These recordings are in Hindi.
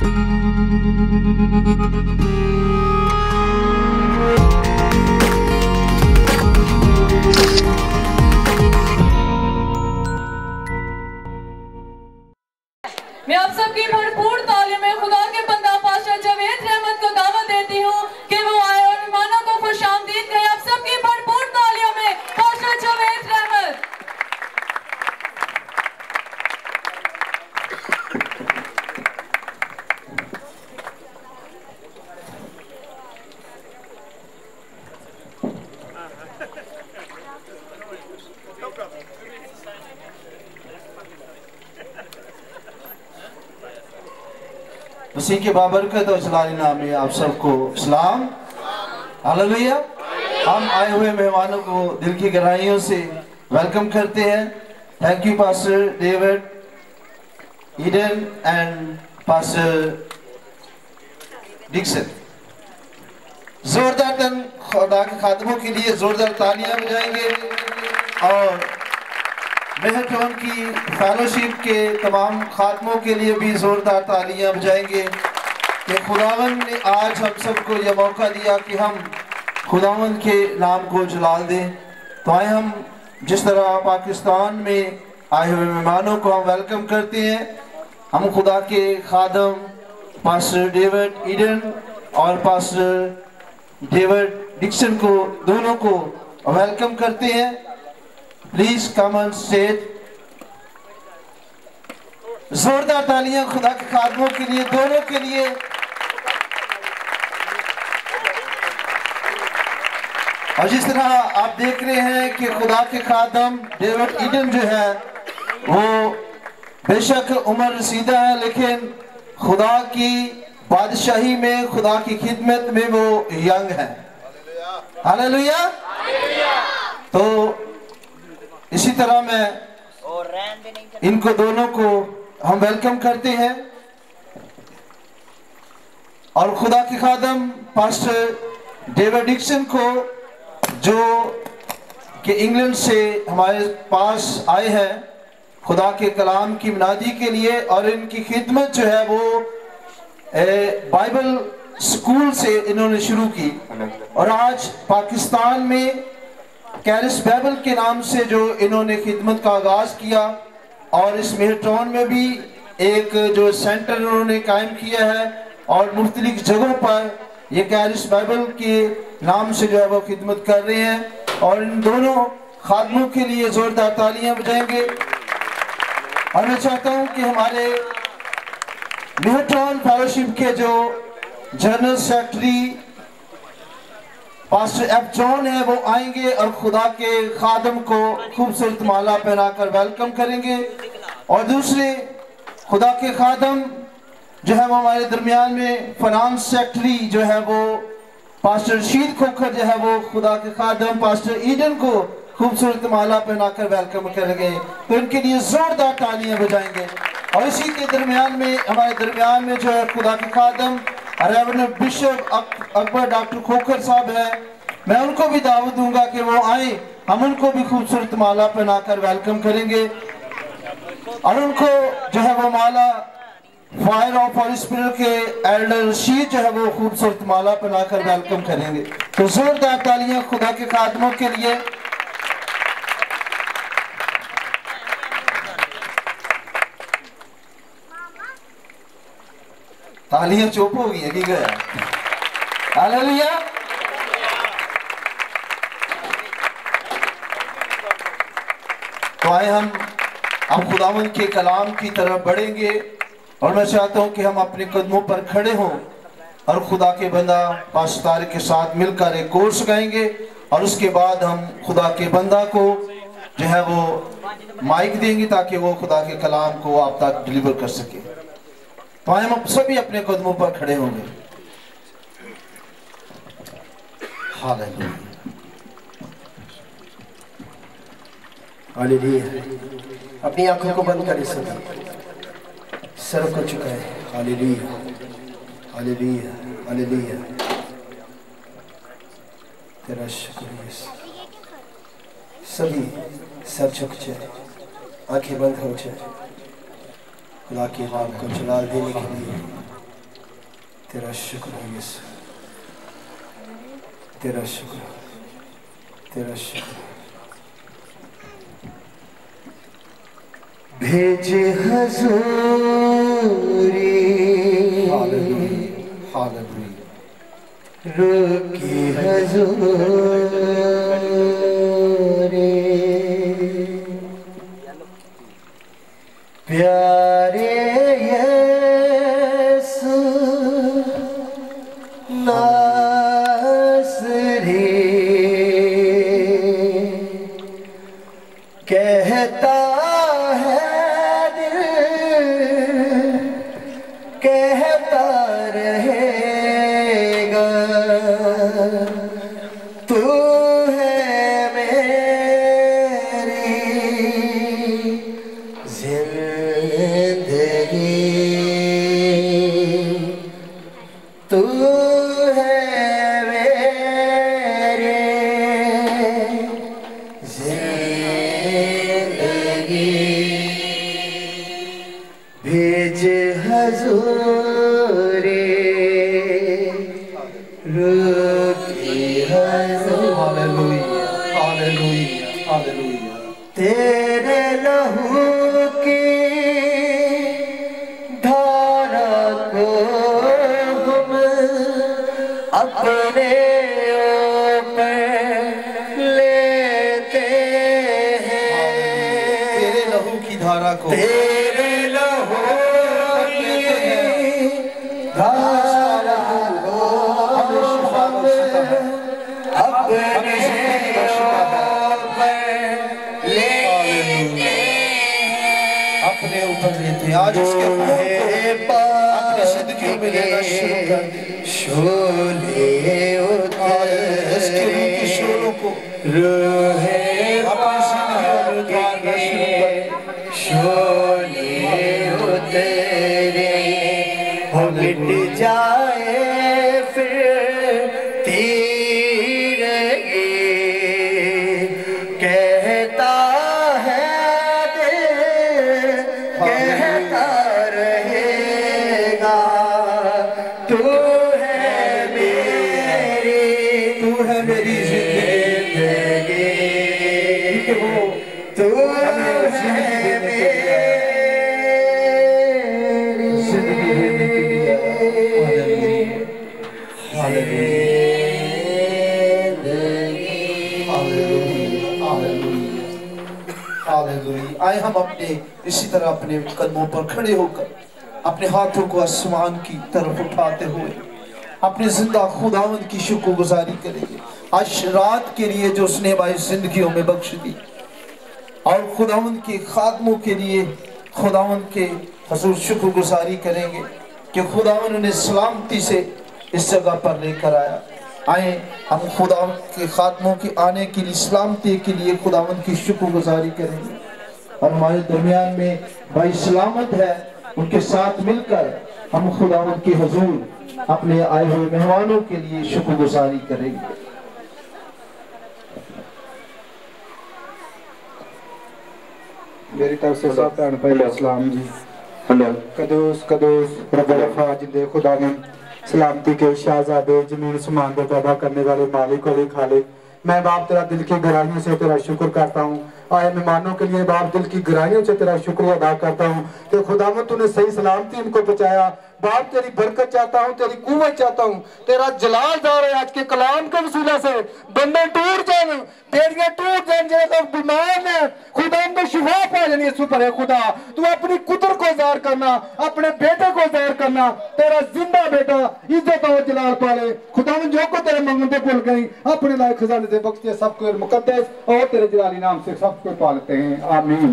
मैं आप सबकी भरपूर तालीम में खुदा के बंदा पाशा जावेद रहमत को दावत देती हूँ कि वो आए और मेहमानों को खुशामदीद कहे। आप सबकी भरपूर तालियों में पाशा जावेद रहमत। उसी के बाबरकत और जलाली नाम में आप सबको सलाम, हालेलुया। हम आए हुए मेहमानों को दिल की गहराइयों से वेलकम करते हैं। Thank you pastor David Eden and pastor Dixon. जोरदार तन खुदा के खादमों के लिए जोरदार तालियां बजाएंगे और मेहरबान की फेलोशिप के तमाम खादमों के लिए भी जोरदार तालियां बजाएंगे कि खुदावंद ने आज हम सबको यह मौका दिया कि हम खुदावंद के नाम को जलाल दें। तो आए हम जिस तरह पाकिस्तान में आए हुए मेहमानों को हम वेलकम करते हैं, हम खुदा के खादम पास्टर डेविड ईडन और पास्टर डेविड डिक्सन को दोनों को वेलकम करते हैं। Please come on stage. जोरदार तालियां खुदा के खादमों के लिए, दोनों के लिए। और जिस तरह आप देख रहे हैं कि खुदा के खादम डेविड ईडन जो है वो बेशक उम्र रसीदा है, लेकिन खुदा की बादशाही में, खुदा की खिदमत में वो यंग है। हालेलुया। तो इसी तरह मैं इनको दोनों को हम वेलकम करते हैं और खुदा के खादम पास्टर डेविड डिक्सन को जो कि इंग्लैंड से हमारे पास आए हैं खुदा के कलाम की मुनादी के लिए, और इनकी खिदमत जो है वो बाइबल स्कूल से इन्होंने शुरू की और आज पाकिस्तान में कैरिस बाइबल के नाम से जो इन्होंने खिदमत का आगाज किया और इस मेहरटाउन में भी एक जो सेंटर इन्होंने कायम किया है और मुख्तलिफ जगहों पर ये कैरिस बाइबल के नाम से जो है वो खिदमत कर रहे हैं। और इन दोनों खादमों के लिए जोरदार तालियां बजाएंगे। और मैं चाहता हूं कि हमारे मेहरटाउन फेलोशिप के जो general secretary pastor F John है वो आएंगे और खुदा के खादम को खूबसूरत माला पहनाकर वेलकम करेंगे। और दूसरे खुदा के खादम जो है वो हमारे दरमियान में फाइनेंस सेक्रेटरी जो है वो पास्टर रशीद खोखर जो है वो खुदा के खादम पास्टर ईडन को खूबसूरत माला पहनाकर वेलकम करेंगे। तो इनके लिए जोरदार तालियां बजाएंगे। और इसी के दरमियान में हमारे दरमियान में जो है खुदा के खादम reverend bishop Akbar doctor Khokhar साहब है, मैं उनको भी दावत दूंगा कि वो आए, हम उनको भी खूबसूरत माला पहनाकर वेलकम करेंगे और उनको जो है वो माला फायर ऑफ हॉली स्पिरिट के एल्डर रशीद जो है वो खूबसूरत माला पहनाकर वेलकम करेंगे। तो जोरदार तालियां खुदा के खादमों के लिए। तालियां चुप हो गई है कि गया। हालेलुया। तो आए हम अब खुदावंद के कलाम की तरफ बढ़ेंगे और मैं चाहता हूं कि हम अपने कदमों पर खड़े हों और खुदा के बंदा पास्टर तारिक के साथ मिलकर एक कोर्स गाएंगे और उसके बाद हम खुदा के बंदा को जो है वो माइक देंगे ताकि वो खुदा के कलाम को आप तक डिलीवर कर सके। तो हम सभी अपने कदमों पर खड़े होंगे। हालेलुया। हालेलुया। अपनी आंखों को बंद करें, सभी सर को झुकाएं। Hallelujah, hallelujah, hallelujah. तेरा शुक्र। सभी सर झुक जाए, आंखें बंद हो जाए। खुदा के नाम को जलाल देने के लिए तेरा शुक्र है यीशु, तेरा शुक्र, तेरा शुक्र। भेजे हजूरी, हालेलुया, हालेलुया। रुकी हजूरी, प्यारे यीशु नासरी, कहता है दिल, कहता रहेगा, तू है मेरी जिंदगी, तू है मेरी जिंदगी। भेज हजूरी, रुकी हजूरी, हालेलुया, हालेलुया, हालेलुया। तेरे लहू की धारा को हम अपने ऊपर लेते हैं, तेरे लहू की धारा को, तेरे लहू की धारा को हम अपने अपने ऊपर लेते हैं। आज उसके अपनी जिंदगी में लेना शुरू कर दे। शोले उसके रूह की शोलों को रोहे अपनी जिंदगी में उतारना शुरू कर दे। शोले उतरे हो मिट जाए फिर तीरगी, कहता है दिल, कहता रहेगा, तू है मेरी, तू है मेरी जिंदगी, तू है मेरी जिंदगी देने के लिए। हालेलुया। आए हम अपने इसी तरह अपने कदमों पर खड़े होकर अपने हाथों को आसमान की तरफ उठाते हुए अपने जिंदा खुदावंद की शुक्रगुजारी करेंगे आज रात के लिए जो उसने हमारी जिंदगियों में बख्श दी, और खुदावंद के खादमों के लिए खुदावंद के हुजूर शुक्रगुजारी करेंगे कि खुदावंद उन्हें सलामती से इस जगह पर लेकर आया। आए हम खुदावंद के खादमों के आने के लिए, सलामती के लिए खुदावंद की शुक्रगुजारी करेंगे। और हमारे दरमियान में भाई सलामत है, उनके साथ मिलकर हम खुदावंद के हुजूर अपने आए हुए मेहमानों के लिए शुक्रगुजारी करेंगे। मेरी तरफ से सब भैन भाई अस्सलाम जी। कदूस कदूस रब्बुल फाजिल खुदावंद सलामती के शहजादे जमीन समान को पैदा करने वाले मालिक और खालिक, मैं बाप तेरा दिल की गहराइयों से तेरा शुक्र करता हूँ। आए मेहमानों के लिए बाप दिल की गहराइयों से तेरा शुक्रिया अदा करता हूँ कि खुदावंद तूने सही सलामती इनको बचाया। बाप तेरी बरकत चाहता हूँ, तेरी कुव्वत चाहता हूँ, तेरा जलाल दौर है आज के कलाम के वसीले से बंदे टूट जाए, बेड़ियां टूट जाए, जो बीमार है खुदावंद को शिफा पा जानी है। सुपर है खुदा, तू अपनी कुदरत को ज़ाहिर करना, अपने बेटे को ज़ाहिर करना, तेरा जिंदा बेटा इज्जत और जलाल पाले। खुदावंद जो को तेरे मंगते भूल गई अपने लायक खजाने से बख्शे सबको मुकद्दस और तेरे जलाली नाम से सबको पालते हैं, आमीन।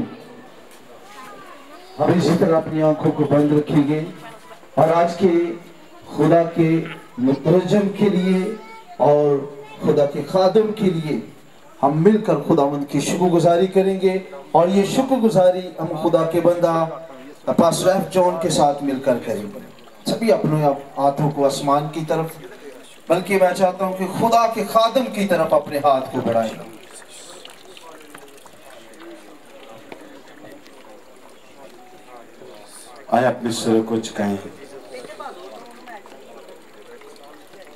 हम इसी तरह अपनी आंखों को बंद रखेंगे और आज के खुदा के मुतरजम के लिए और खुदा के खादम के लिए हम मिलकर खुदावंद की शुक्रगुजारी करेंगे। और ये शुक्रगुजारी हम खुदा के बंदा पास्टर एफ जॉन के साथ मिलकर करेंगे। सभी अपने हाथों को आसमान की तरफ, बल्कि मैं चाहता हूं कि खुदा के खादम की तरफ अपने हाथ को बढ़ाएं। आए अपने सिर को झुकाएं।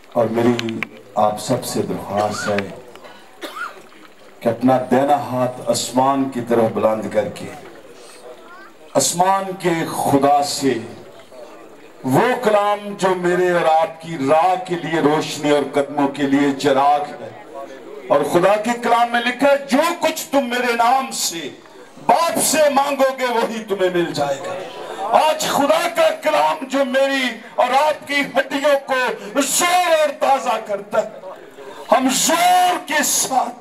और मेरी आप सबसे दरख्वास्त है कि अपना दाहिना हाथ आसमान की तरफ बुलंद करके आसमान के खुदा से वो कलाम जो मेरे और आपकी राह के लिए रोशनी और कदमों के लिए चिराग है, और खुदा के कलाम में लिखा है जो कुछ तुम मेरे नाम से बाप से मांगोगे वही तुम्हें मिल जाएगा। आज खुदा का कलाम जो मेरी और आपकी हड्डियों को जोर और ताजा करता है, हम जोर के साथ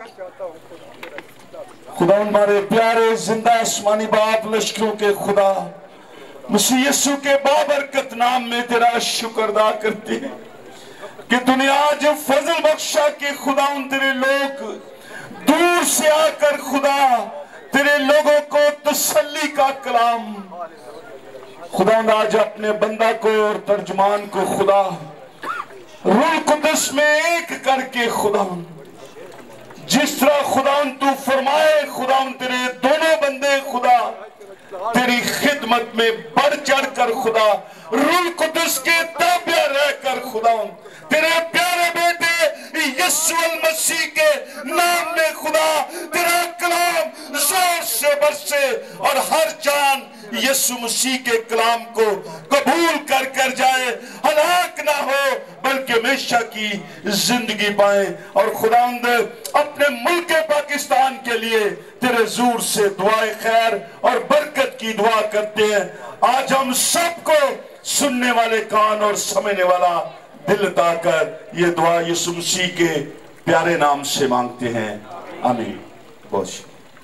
खुदा हमारे प्यारे जिंदा आसमानी बाप लश्करों के खुदा मसीह यीशु के बाबरकत नाम में तेरा शुक्र अदा करते हैं कि दुनिया जो फजल बख्शा के खुदा उन तेरे लोग दूर से आकर खुदा तेरे लोगों को तसल्ली का कलाम खुदा आज अपने बंदा को और तर्जुमान को खुदा रूह कुदस में एक करके खुदा जिस तरह खुदा तू फरमाए खुदा तेरे दोनों बंदे खुदा तेरी खिदमत में बढ़ चढ़ कर खुदा रूह कुदस के ताबे रहकर खुदा तेरे प्यारे बेटे यीशु मसीह के नाम में खुदा तेरा कलाम जोर से बरसे और हर जान यीशु मसीह के कलाम को कबूल कर कर जाए, हलाक ना हो बल्कि हमेशा की जिंदगी पाए। और खुदावंद अपने मुल्क पाकिस्तान के लिए तेरे जोर से दुआए खैर और बरकत की दुआ करते हैं। आज हम सबको सुनने वाले कान और समझने वाला दिल अता कर ये दुआ यीशु मसीह के प्यारे नाम से मांगते हैं, आमीन। बहुत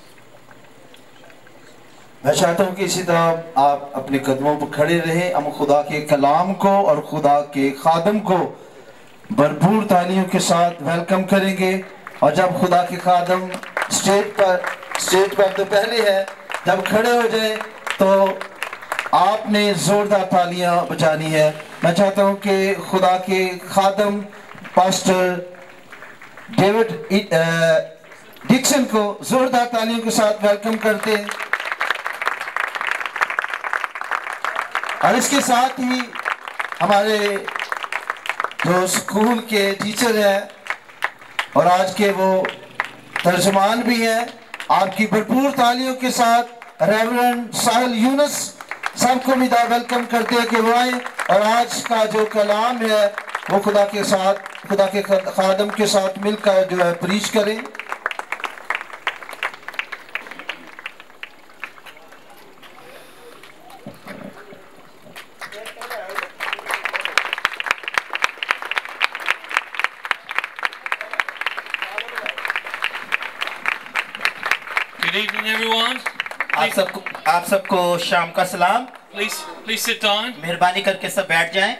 मैं चाहता हूँ कि इसी तरह आप अपने कदमों पर खड़े रहें। हम खुदा के कलाम को और खुदा के खादम को भरपूर तालियों के साथ वेलकम करेंगे। और जब खुदा के खादम स्टेज पर तो पहले है, जब खड़े हो जाए तो आपने जोरदार तालियां बजानी है। मैं चाहता हूँ कि खुदा के खादम पास्टर डेविड डिक्सन को जोरदार तालियों के साथ वेलकम करते हैं। और इसके साथ ही हमारे जो स्कूल के टीचर हैं और आज के वो तर्जमान भी हैं, आपकी भरपूर तालियों के साथ रेवरेंड साहिल यूनुस सबको भी वेलकम करते हैं कि वो आए और आज का जो कलाम है वो खुदा के खादम के साथ मिलकर जो है प्रीच करें। Good evening, everyone. आप सबको शाम का सलाम। Please sit down. मेहरबानी करके सब बैठ जाएं।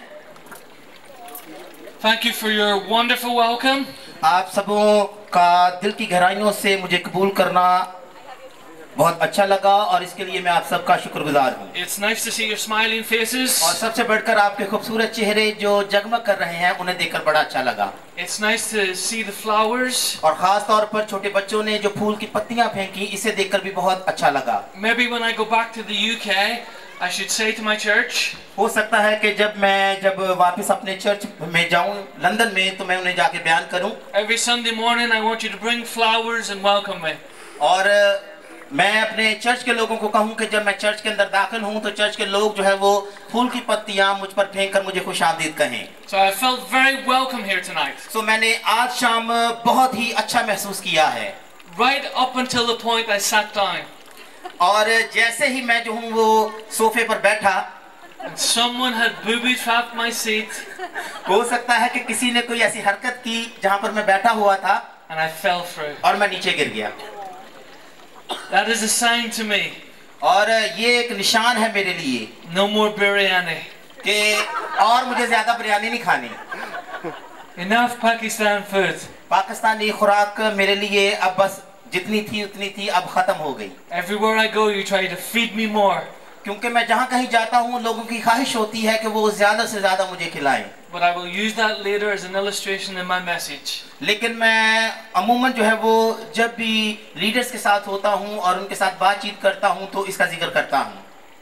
Thank you for your wonderful welcome. आप सबों का दिल की गहराइयों से मुझे कबूल करना बहुत अच्छा लगा और इसके लिए मैं आप सबका शुक्रगुजार हूँ। It's nice to see your smiling faces. और सबसे बढ़कर आपके खूबसूरत चेहरे जो जगमग कर रहे हैं उन्हें देखकर बड़ा अच्छा लगा। It's nice to see the flowers. और खास तौर पर छोटे बच्चों ने जो फूल की पत्तियां फेंकी इसे देखकर भी बहुत अच्छा लगा। Maybe when I go back to the UK, I should say to my church. हो सकता है कि जब वापस अपने चर्च में जाऊं लंदन में तो मैं उन्हें जाके बयान करूं। Every Sunday morning I want you to bring flowers and welcome me. और मैं अपने चर्च के लोगों को कहूं कि जब मैं चर्च के अंदर दाखिल हूं तो चर्च के लोग जो है वो फूल की पत्तियां मुझ पर फेंककर मुझे खुशामदीद कहें। So I felt very welcome here tonight. तो मैंने आज शाम बहुत ही अच्छा महसूस किया है। Right up until the point I sat down. और जैसे ही मैं जो हूँ वो सोफे पर बैठा, and someone had booby trapped my seat. हो सकता है कि किसी ने कोई ऐसी हरकत की जहाँ पर मैं बैठा हुआ था and I fell through. और मैं नीचे गिर गया। That is a sign to me. और ये एक निशान है मेरे लिए। No more biryani. कि और मुझे ज्यादा बिरयानी नहीं खानी। Enough Pakistan food. पाकिस्तानी खुराक मेरे लिए अब बस जितनी थी उतनी थी, अब खत्म हो गई। Everywhere I go, you try to feed me more. क्योंकि मैं जहाँ कहीं जाता हूँ लोगों की ख्वाहिश होती है कि वो ज्यादा से ज्यादा मुझे खिलाएं। But I will use that later as an illustration in my message. लेकिन मैं अमूमन जो है वो जब भी लीडर्स के साथ होता हूँ और उनके साथ बातचीत करता हूँ तो इसका जिक्र करता हूँ।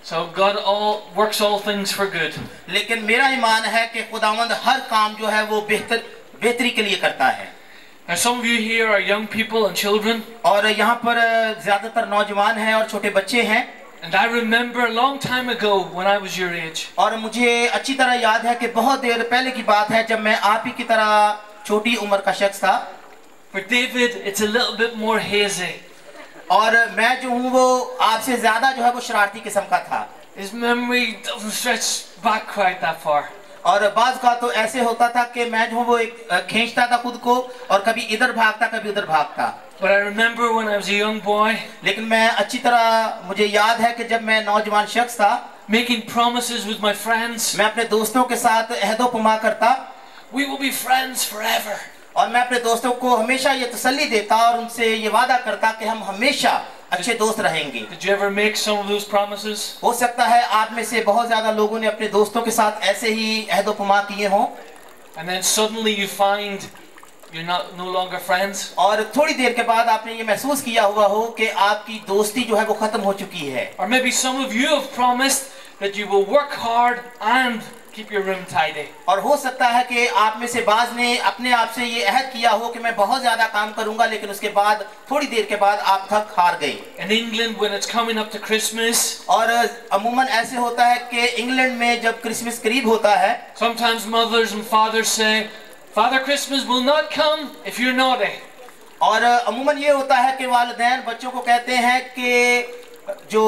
So God works all things for good. लेकिन मेरा ईमान है कि खुदावंद हर काम जो है वो बेहतरी के लिए करता है. Now some of you here are young people and children. और यहाँ पर ज़्यादातर नौजवान हैं और छोटे बच्चे हैं. And I remember a long time ago when I was your age. और मुझे अच्छी तरह याद है कि बहुत देर पहले की बात है जब मैं आप ही की तरह छोटी उम्र का शख्स था. For David, it's a little bit more hazy. और मैं जो हूँ वो आपसे ज़्यादा जो है वो शरारती किस्म का था. His memory doesn't stretch back quite that far. और बाज़ का तो ऐसे होता था कि मैं जो हूँ वो एक खींचता था खुद को और कभी इधर भागता कभी उधर भागता. But I remember when I was a young boy. लेकिन मैं अच्छी तरह मुझे याद है कि जब मैं नौजवान शख्स था. Making promises with my friends. मैं अपने दोस्तों के साथ अहदो-पमा करता. We will be friends forever. और मैं अपने दोस्तों को हमेशा ये तसल्ली देता और उनसे ये वादा करता कि हम हमेशा अच्छे दोस्त रहेंगे. Did you ever make some of those promises? हो सकता है आप में से बहुत ज़्यादा लोगों ने अपने दोस्तों के साथ ऐसे ही अहदो-पमा किए हों. And then suddenly you find you're no longer friends. और थोड़ी देर के बाद आपने ये महसूस किया हुआ हो कि आपकी दोस्ती जो है वो खत्म हो चुकी है. Or maybe some of you have promised that you will work hard and keep your room tidy. और हो सकता है कि आप में से बाज़ ने अपने आप से ये अहद किया हो कि मैं बहुत ज़्यादा काम करूंगा लेकिन उसके बाद थोड़ी देर के बाद आप थक हार गए. In England when it's coming up to Christmas. और अमूमन ऐसे होता है कि इंग्लैंड में जब क्रिसमस करीब होता है. Sometimes mothers and fathers say, Father Christmas will not come if you're naughty. और अमूमन ये होता है कि वालिदैन बच्चों को कहते हैं कि जो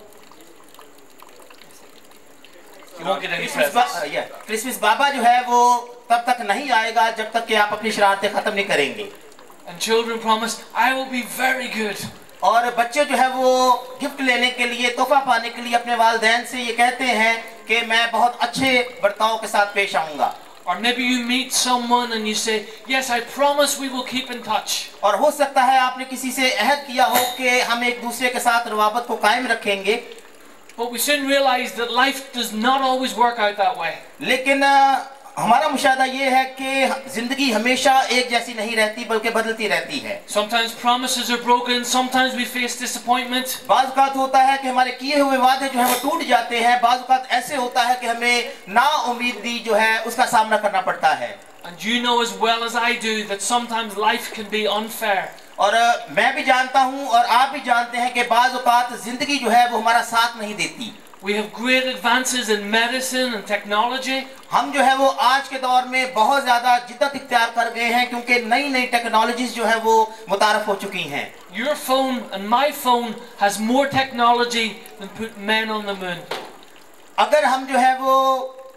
क्रिसमस बाबा जो है वो तब तक नहीं आएगा जब तक कि आप अपनी शरारतें खत्म नहीं करेंगे. And children promise, I will be very good. और बच्चे जो है वो गिफ्ट लेने के लिए तोहफा पाने के लिए अपने वालिदैन से ये कहते हैं कि मैं बहुत अच्छे बर्ताव के साथ पेश आऊंगा. Or maybe you meet someone and you say, yes, I promise we will keep in touch. और हो सकता है आपने किसी से अहद किया हो कि हम एक दूसरे के साथ रवाबत को कायम रखेंगे. But we soon realize that life does not always work out that way. लेकिन हमारा मुशाहदा ये है कि जिंदगी हमेशा एक जैसी नहीं रहती बल्कि बदलती रहती है. Sometimes promises are broken, sometimes we face disappointment. बाज़ औक़ात होता है कि हमारे किए हुए वादे जो है वो टूट जाते हैं. बाज़ औक़ात ऐसे होता है कि हमें नाउम्मीदी जो है उसका सामना करना पड़ता है. And you know as well as I do that sometimes life can be unfair. और मैं भी जानता हूँ और आप भी जानते हैं कि बाज़ औक़ात जिंदगी जो है वो हमारा साथ नहीं देती. We have great advances in medicine and technology. हम जो है वो आज के दौर में बहुत ज़्यादा जिद्दत इख्तियार कर गए हैं क्योंकि नई नई टेक्नोलॉजीज जो है वो मुतारफ हो चुकी हैं. Your phone and my phone has more technology than put men on the moon. अगर हम जो है वो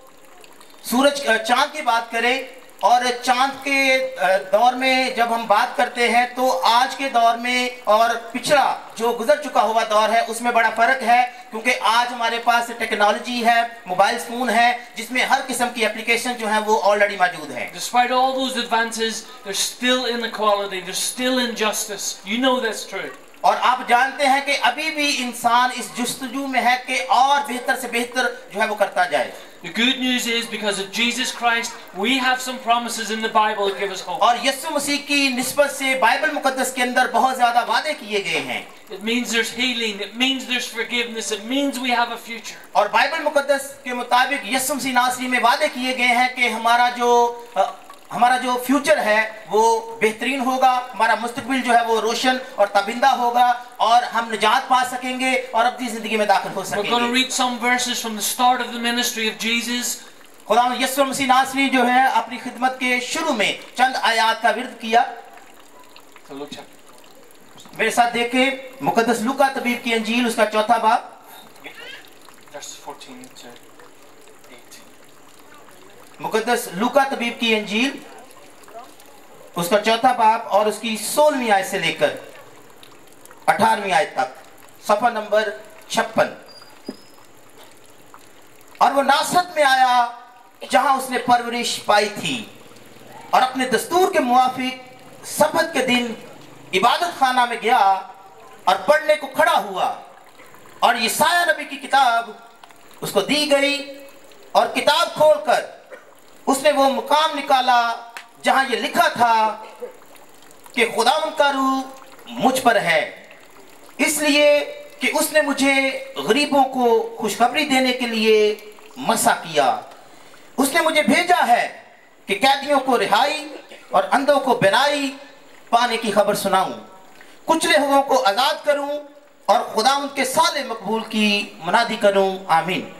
सूरज चांद की बात करें और चांद के दौर में जब हम बात करते हैं तो आज के दौर में और पिछड़ा जो गुजर चुका हुआ दौर है उसमें बड़ा फर्क है क्योंकि आज हमारे पास टेक्नोलॉजी है, मोबाइल फोन है जिसमें हर किस्म की एप्लीकेशन जो है वो ऑलरेडी मौजूद है. Despite all those advances, there's still inequality, there's still injustice. You know that's true. और आप जानते हैं कि अभी भी इंसान इस जुस्तजू में है कि और बेहतर से बेहतर जो है वो करता जाए. The good news is because of Jesus Christ, we have some promises in the Bible that give us hope. और यीशु मसीह की निस्बत से बाइबल मुकद्दस के अंदर बहुत ज़्यादा वादे किए गए हैं. It means there's healing, it means there's forgiveness, it means we have a future. और बाइबल मुकद्दस के मुताबिक यीशु मसीह नासरी में वादे किए गए हैं कि हमारा जो फ्यूचर है वो बेहतरीन होगा, हमारा मुस्तकबिल जो है वो रोशन और तबिंदा होगा और हम निजात पा सकेंगे और अपनी जिंदगी में दाखिल हो सकेंगे. We're going to read some verses from the start of the ministry of Jesus. खुदा यीशु मसीह नासरी जो है अपनी खिदमत के शुरू में चंद आयात का विर्द किया. मेरे साथ देखें मुकद्दस लूका तबीब की अंजील उसका चौथा बाब मुकद्दस लूका तबीब की अंजील उसका चौथा बाब और उसकी 16वीं आयत से लेकर 18वीं आयत तक सफ़ा नंबर 56. और वो नासरत में आया जहां उसने परवरिश पाई थी और अपने दस्तूर के मुआफिक सब्त के दिन इबादत खाना में गया और पढ़ने को खड़ा हुआ और यशाया नबी की किताब उसको दी गई और किताब खोलकर उसने वो मुकाम निकाला जहां ये लिखा था कि खुदावंद का रूह मुझ पर है इसलिए कि उसने मुझे गरीबों को खुशखबरी देने के लिए मसा किया। उसने मुझे भेजा है कि कैदियों को रिहाई और अंधों को बिनाई पाने की खबर सुनाऊं, कुचले हुओं को आजाद करूं और खुदा उनके साले मकबूल की मुनादी करूं। आमीन।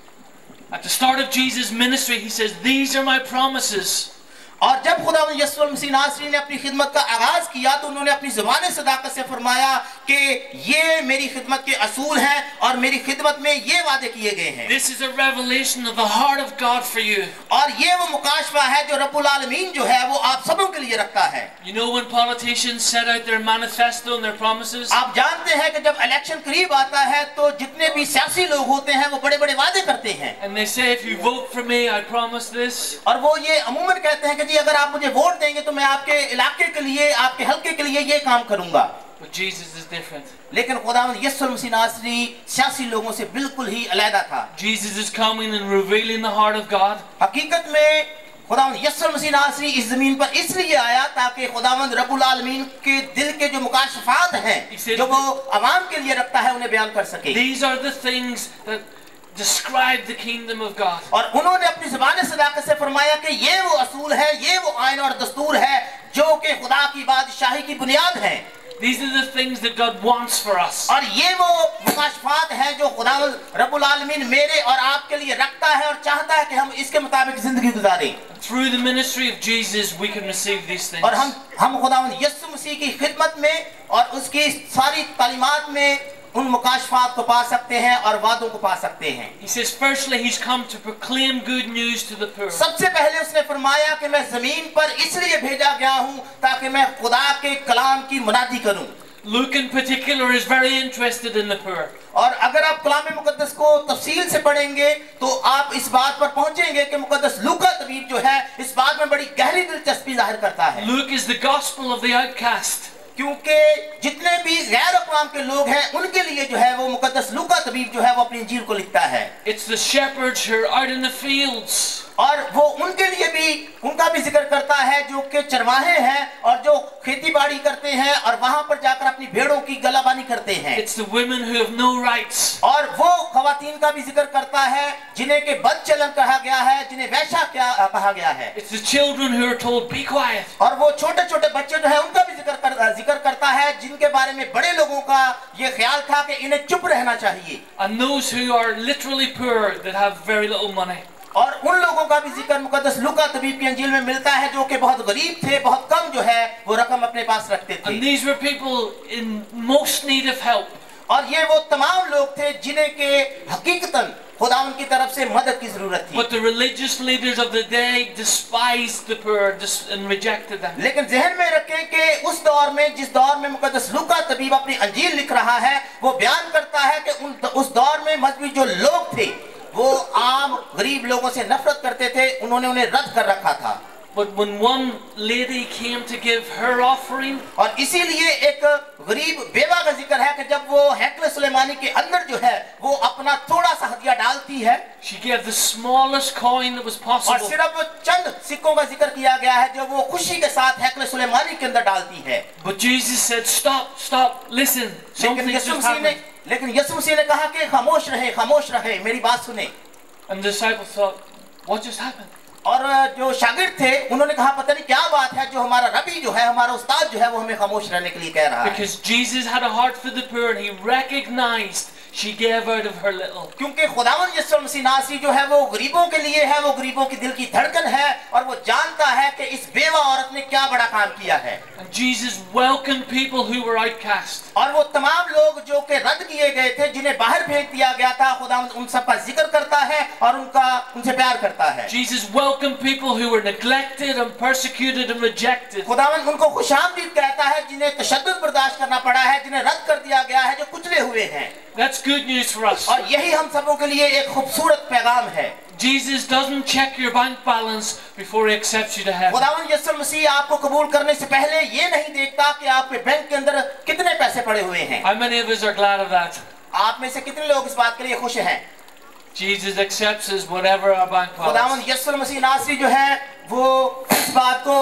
At the start of Jesus' ministry, he says, "These are my promises." और जब खुदा यीशु मसीह नासरी ने अपनी खिदमत का आगाज किया तो उन्होंने अपनी ज़ुबान सदाकत से फरमाया कि ये मेरी खिदमत के असूल हैं और मेरी खिदमत में ये वादे किए गए हैं। This is a revelation of the heart of God for you. और ये वो मुकाशफा है जो रब्बुल आलमीन जो है वो आप सबों के लिए रखता है। You know when politicians set out their manifesto and their promises? आप जानते हैं कि जब इलेक्शन करीब आता है तो जितने भी सियासी लोग होते हैं वो बड़े बड़े वादे करते हैं। And they say, if you vote for me, I promise this. और वो ये अमूमन कहते हैं कि जी अगर आप मुझे वोट देंगे तो मैं आपके इलाके के लिए, आपके हल्के के लिए ये काम करूंगा। But Jesus is different. लेकिन खुदावंद यीशु मसीह नासरी सियासी लोगों से बिल्कुल ही अलग था। Jesus is coming and revealing the heart of God. हकीकत में खुदावंद यीशु मसीह नासरी इस जमीन पर इसलिए आया ताकि खुदावंद रब्बुल आलमीन के दिल के जो मुकाशफात हैं जो वो अवाम के लिए रखता है उन्हें बयान कर सके। These are the things that describe the kingdom of God. और उन्होंने अपनी ज़ुबान सदाकत से फरमाया कि ये वो असूल है, ये वो आईन और दस्तूर है जो कि खुदा की बादशाही की बुनियाद है। These are the things that God wants for us. और ये वो मुकाशफात हैं जो खुदा रब्बुल आलमीन मेरे और आपके लिए रखता है और चाहता है कि हम इसके मुताबिक जिंदगी गुजारें। Through the ministry of Jesus, we can receive these things. और हम खुदावंद यीशु मसीह की खिदमत में और उसकी सारी तालीमात में उन मुकाशफात को पा सकते हैं और वादों को पा सकते हैं। He says, firstly, he's come to proclaim good news to the poor. सबसे पहले उसने फरमाया कि मैं जमीन पर इसलिए भेजा गया हूँ ताकि मैं खुदा के कलाम की मुनादी करूँ। Luke in particular is very interested in the poor. और अगर आप कलाम मुकद्दस को तफसील से पढ़ेंगे तो आप इस बात पर पहुंचेंगे कि मुकद्दस लूका तबीब जो है इस बात में बड़ी गहरी दिलचस्पी जाहिर करता है। Luke is the gospel of the outcast. क्योंकि जितने भी गैर अक़वाम के लोग हैं उनके लिए जो है वो मुकद्दस लूका तबीब जो है वो अपनी इंजील को लिखता है। It's the shepherds who are out in the fields. और वो उनके लिए भी उनका भी जिक्र करता है जो कि चरवाहे हैं और जो खेती बाड़ी करते हैं और वहां पर जाकर अपनी भेड़ों की गलाबानी करते हैं। It's the women who have no rights. और वो खवातीन का भी जिक्र करता है जिन्हें के बदचलन कहा गया है, जिन्हें वैश्या कहा गया है। It's the children who are told be quiet. और वो छोटे छोटे बच्चे जो है उनका भी जिक्र करता है जिनके बारे में बड़े लोगों का ये ख्याल था कि इन्हें चुप रहना चाहिए। And those who are literally poor that have very little money. और उन लोगों का भी जिक्र मुकद्दस लूका तबीब की इंजील में मिलता है जो कि बहुत गरीब थे, बहुत कम जो है वो रकम अपने पास रखते थे। And these were people in most need of help. और ये वो तमाम लोग थे जिन्हें के हकीकतन खुदा उनकी तरफ से मदद की जरूरत थी। But the religious leaders of the day despised the poor and rejected them. लेकिन ज़हन में रखें कि उस दौर में जिस दौर में मुकद्दस लूका तबीब अपनी अंजील लिख रहा है वो बयान करता है कि उस दौर में मजहबी जो लोग थे वो आम गरीब लोगों से नफरत करते थे, उन्होंने उन्हें रद्द कर रखा था। But when one lady came to give her offering, और इसीलिए एक गरीब बेवा का जिक्र है कि जब वो हैकल सुलेमानी के अंदर जो है वो अपना थोड़ा सा हदिया डालती है, she gave the smallest coin that was possible. और सिर्फ चंद सिक्कों का जिक्र किया गया है जो वो खुशी के साथ हैकल सुलेमानी के अंदर डालती है। But Jesus said, stop, listen. Something just happened. लेकिन यीशु मसीह ने कहा कि खामोश रहे, मेरी बात सुने। And the disciples thought, what just happened? और जो शागिर्द थे उन्होंने कहा पता नहीं क्या बात है जो हमारा रबी जो है, हमारा उस्ताद जो है वो हमें खामोश रहने के लिए कह रहा है। Because Jesus had a heart for the poor and he recognized she gave out of her little. क्योंकि खुदावंद यीशु मसीह नासरी जो है वो गरीबों के लिए है, वो गरीबों की दिल की धड़कन है और वो जानता है कि इस बेवा औरत ने क्या बड़ा काम किया है। And Jesus welcomed people who were outcast. और वो तमाम लोग जो कि रद्द किए गए थे, जिन्हें बाहर भेज दिया गया था, खुदावंद उन सब का जिक्र करता है और उनसे प्यार करता है। Jesus welcomed people who were neglected and persecuted and rejected. खुदावंद उनको खुशामदीद कहता है जिन्हें तशद्दुद बर्दाश्त करना पड़ा है, जिन्हें रद्द कर दिया गया है, जो कुचले हुए हैं। That's good news for us. और यही हम सबों के लिए एक खूबसूरत पैगाम है। Jesus doesn't check your bank balance before he accepts you to heaven. खुदावंद यीशु मसीह आपको कबूल करने से पहले ये नहीं देखता कि आपके बैंक के अंदर कितने पैसे पड़े हुए हैं। How many of us are glad of that? आप में से कितने लोग इस बात के लिए खुश हैं? Jesus accepts us whatever our bank balance. खुदावंद यीशु मसीह नासरी जो है वो इस बात को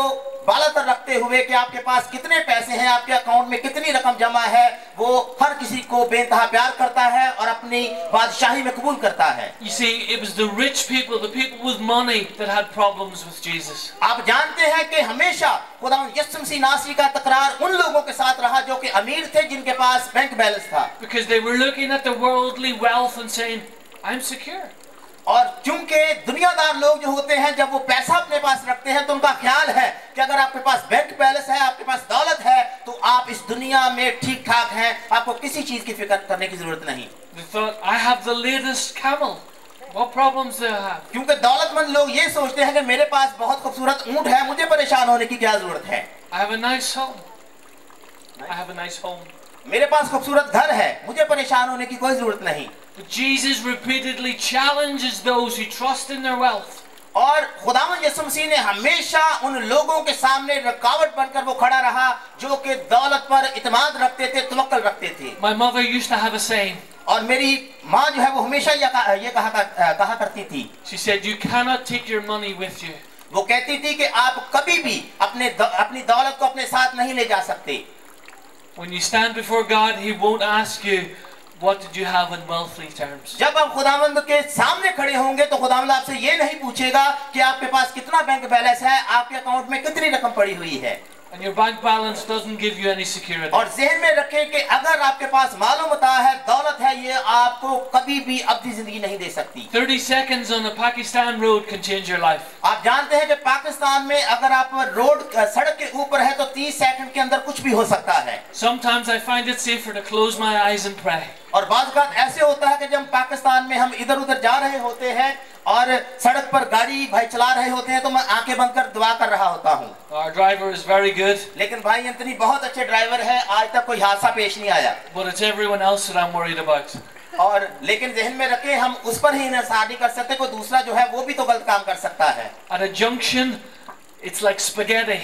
बालातर रखते हुए कि आपके पास कितने पैसे हैं, आपके अकाउंट में कितनी रकम जमा है, वो हर किसी को बेइंतहा प्यार करता है और अपनी बादशाही में कबूल करता है। You see, it was the rich people, the people with money, that had problems with Jesus. आप जानते हैं कि हमेशा खुदा यीशु मसीह नासरी का तकरार उन लोगों के साथ रहा जो कि अमीर थे, जिनके पास बैंक बैलेंस था। Because they were looking at the worldly wealth and saying, I'm secure. और चूंकि दुनियादार लोग जो होते हैं, जब वो पैसा अपने पास रखते हैं तो उनका ख्याल है कि अगर आपके पास बैंक बैलेंस है, आपके पास दौलत है, तो आप इस दुनिया में ठीक ठाक हैं, आपको किसी चीज की फिक्र करने की जरूरत नहीं। They thought, I have the latest camel. What problems do I have? क्योंकि दौलतमंद लोग ये सोचते हैं कि मेरे पास बहुत खूबसूरत ऊंट है, मुझे परेशान होने की क्या जरूरत है। I have a nice home. I have a nice home. मेरे पास खूबसूरत घर है, मुझे परेशान होने की कोई जरूरत नहीं। But Jesus repeatedly challenges those who trust in their wealth. और खुदावंद यीशु मसीह ने हमेशा उन लोगों के सामने रुकावट बनकर वो खड़ा रहा जो कि दौलत पर इत्मीनान रखते थे, तवक्कुल रखते थे। My mother used to have a saying. और मेरी माँ जो है वो हमेशा ये कहा करती थी। She said, you cannot take your money with you. वो कहती थी कि आप कभी भी अपनी दौलत को अपने साथ नहीं ले जा सकते। When you stand before God, He won't ask you, what did you have in wealthly terms? जब आप खुदावंद के सामने खड़े होंगे तो खुदावंद आपसे ये नहीं पूछेगा कि आपके पास कितना बैंक बैलेंस है, आपके अकाउंट में कितनी रकम पड़ी हुई है। And your bank balance doesn't give you any security. और ज़हन में रखें कि अगर आपके पास मालूमता है, दौलत है, ये आपको कभी भी अपनी जिंदगी नहीं दे सकती। 30 seconds on a Pakistan road can change your life. आप जानते हैं कि पाकिस्तान में अगर आप सड़क के ऊपर है तो 30 सेकंड के अंदर कुछ भी हो सकता है। Sometimes I find it safer to close my eyes and pray. और बाज़ बात ऐसे होता है कि जब पाकिस्तान में हम इधर उधर जा रहे होते हैं और सड़क पर गाड़ी भाई चला रहे होते हैं तो मैं आंखें बंद कर दुआ कर रहा होता हूँ। Our driver is very good. लेकिन भाई एंथनी बहुत अच्छे ड्राइवर है, आज तक कोई हादसा पेश नहीं आया। But it's everyone else that I'm worried about. और लेकिन ज़हन में रखें हम उस पर ही इंसार नहीं कर सकते, कोई दूसरा जो है वो भी तो गलत काम कर सकता है। At a junction, it's like spaghetti.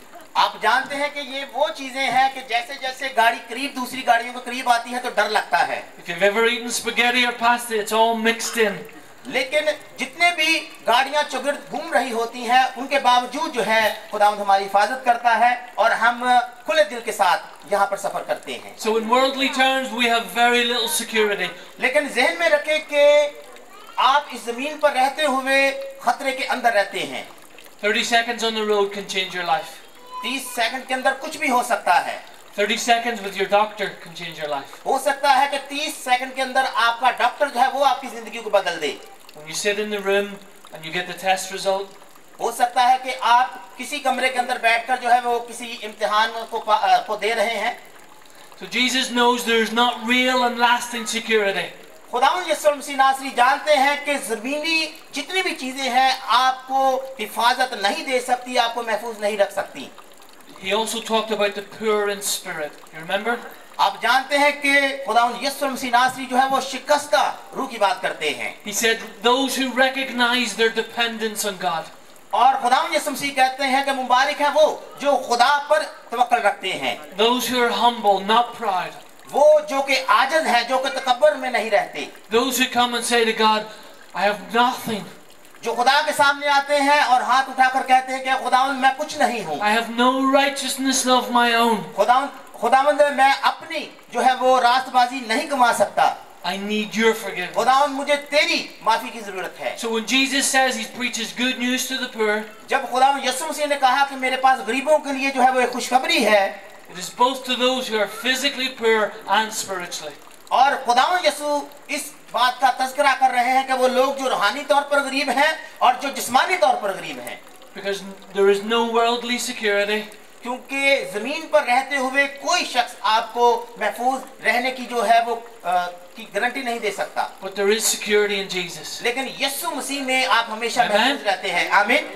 आप जानते हैं कि ये वो चीजें हैं कि जैसे जैसे गाड़ी करीब दूसरी गाड़ियों के करीब आती है तो डर लगता है। If you've ever eaten spaghetti or pasta, it's all mixed in. लेकिन जितने भी गाड़ियां चौगिर्द घूम रही होती हैं उनके बावजूद जो है खुदावंद हमारी हिफाजत करता है और हम खुले दिल के साथ यहाँ पर सफर करते हैं। So in worldly terms, we have very little security. लेकिन ज़हन में रखें कि आप इस जमीन पर रहते हुए खतरे के अंदर रहते हैं। 30 seconds on the road can change your life. 30 second के अंदर कुछ भी हो सकता है। 30 seconds with your doctor can change your life. हो सकता है कि 30 सेकंड के अंदर आपका डॉक्टर जो है वो आपकी जिंदगी को बदल दे। When you sit in the room and you get the test result, हो सकता है कि आप किसी कमरे के अंदर बैठकर जो है वो किसी इम्तिहान को दे रहे हैं। so Jesus knows there is not real and lasting security. खुदावंद यीशु मसीह नासरी जानते हैं कि ज़मीनी जितनी भी चीजें हैं आपको हिफाजत नहीं दे सकती, आपको महफूज नहीं रख सकती। He also talked about the poor in spirit. You remember? आप जानते हैं कि खुदावंद यीशु मसीह नासरी जो है वो शिकस्ता रूह की बात करते हैं। He said those who recognize their dependence on God. और खुदावंद यीशु मसीह कहते हैं कि मुबारक है वो जो खुदा पर तवक्कुल रखते हैं। Those who are humble, not proud. वो जो कि आजिज़ हैं, जो कि तकब्बुर में नहीं रहते। Those who come and say to God, I have nothing. जो खुदा के सामने आते हैं और हाथ उठाकर कहते हैं कि खुदावंद मैं कुछ नहीं हूँ। I have no righteousness of my own. खुदावंद मैं अपनी जो है वो रास्तबाजी नहीं कमा सकता। I need your forgiveness. खुदावंद मुझे तेरी माफी की जरूरत है। So when Jesus says he preaches good news to the poor, जब खुदावंद यीशु मसीह ने कहा कि मेरे पास गरीबों के लिए जो है वो एक खुशखबरी है, it is both to those who are physically poor and spiritually. और खुदावंद यीशु इस बात का तज़किरा कर रहे हैं कि वो लोग जो रूहानी तौर पर गरीब हैं और जो जिस्मानी तौर पर गरीब हैं। Because there is no worldly security. क्योंकि जमीन पर रहते हुए कोई शख्स आपको महफूज रहने की जो है वो की गारंटी नहीं दे सकता। But there is security in Jesus. लेकिन यीशु मसीह में आप हमेशा महफूज रहते हैं। आमीन।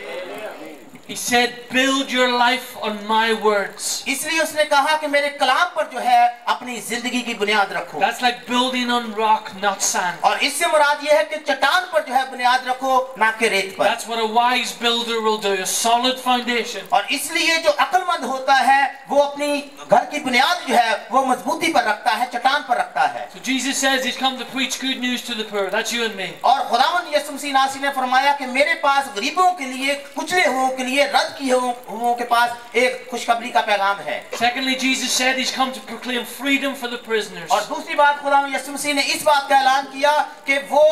He said, build your life on my words. इसलिए उसने कहा कि मेरे कलाम पर जो है अपनी जिंदगी की बुनियाद रखो। That's like building on rock, not sand. और इससे मुराद ये है कि चट्टान पर जो है बुनियाद रखो, ना कि रेत पर। That's what a wise builder will do, a solid foundation. और इसलिए जो अक्लमंद होता है वो अपनी घर की बुनियाद जो है वो मजबूती पर रखता है, चट्टान पर रखता है। So Jesus says he's come to preach good news to the poor. That's you and me. और खुदावंद यीशु मसीह नासरी ने फरमाया कि मेरे पास गरीबों के लिए, कुचले हुओं के लिए लिए रद्द किए हुओं के पास एक खुशखबरी का पैगाम है। Secondly, Jesus said he's come to proclaim freedom for the prisoners. और दूसरी बात खुदा यीशु मसीह ने इस बात का ऐलान किया कि वो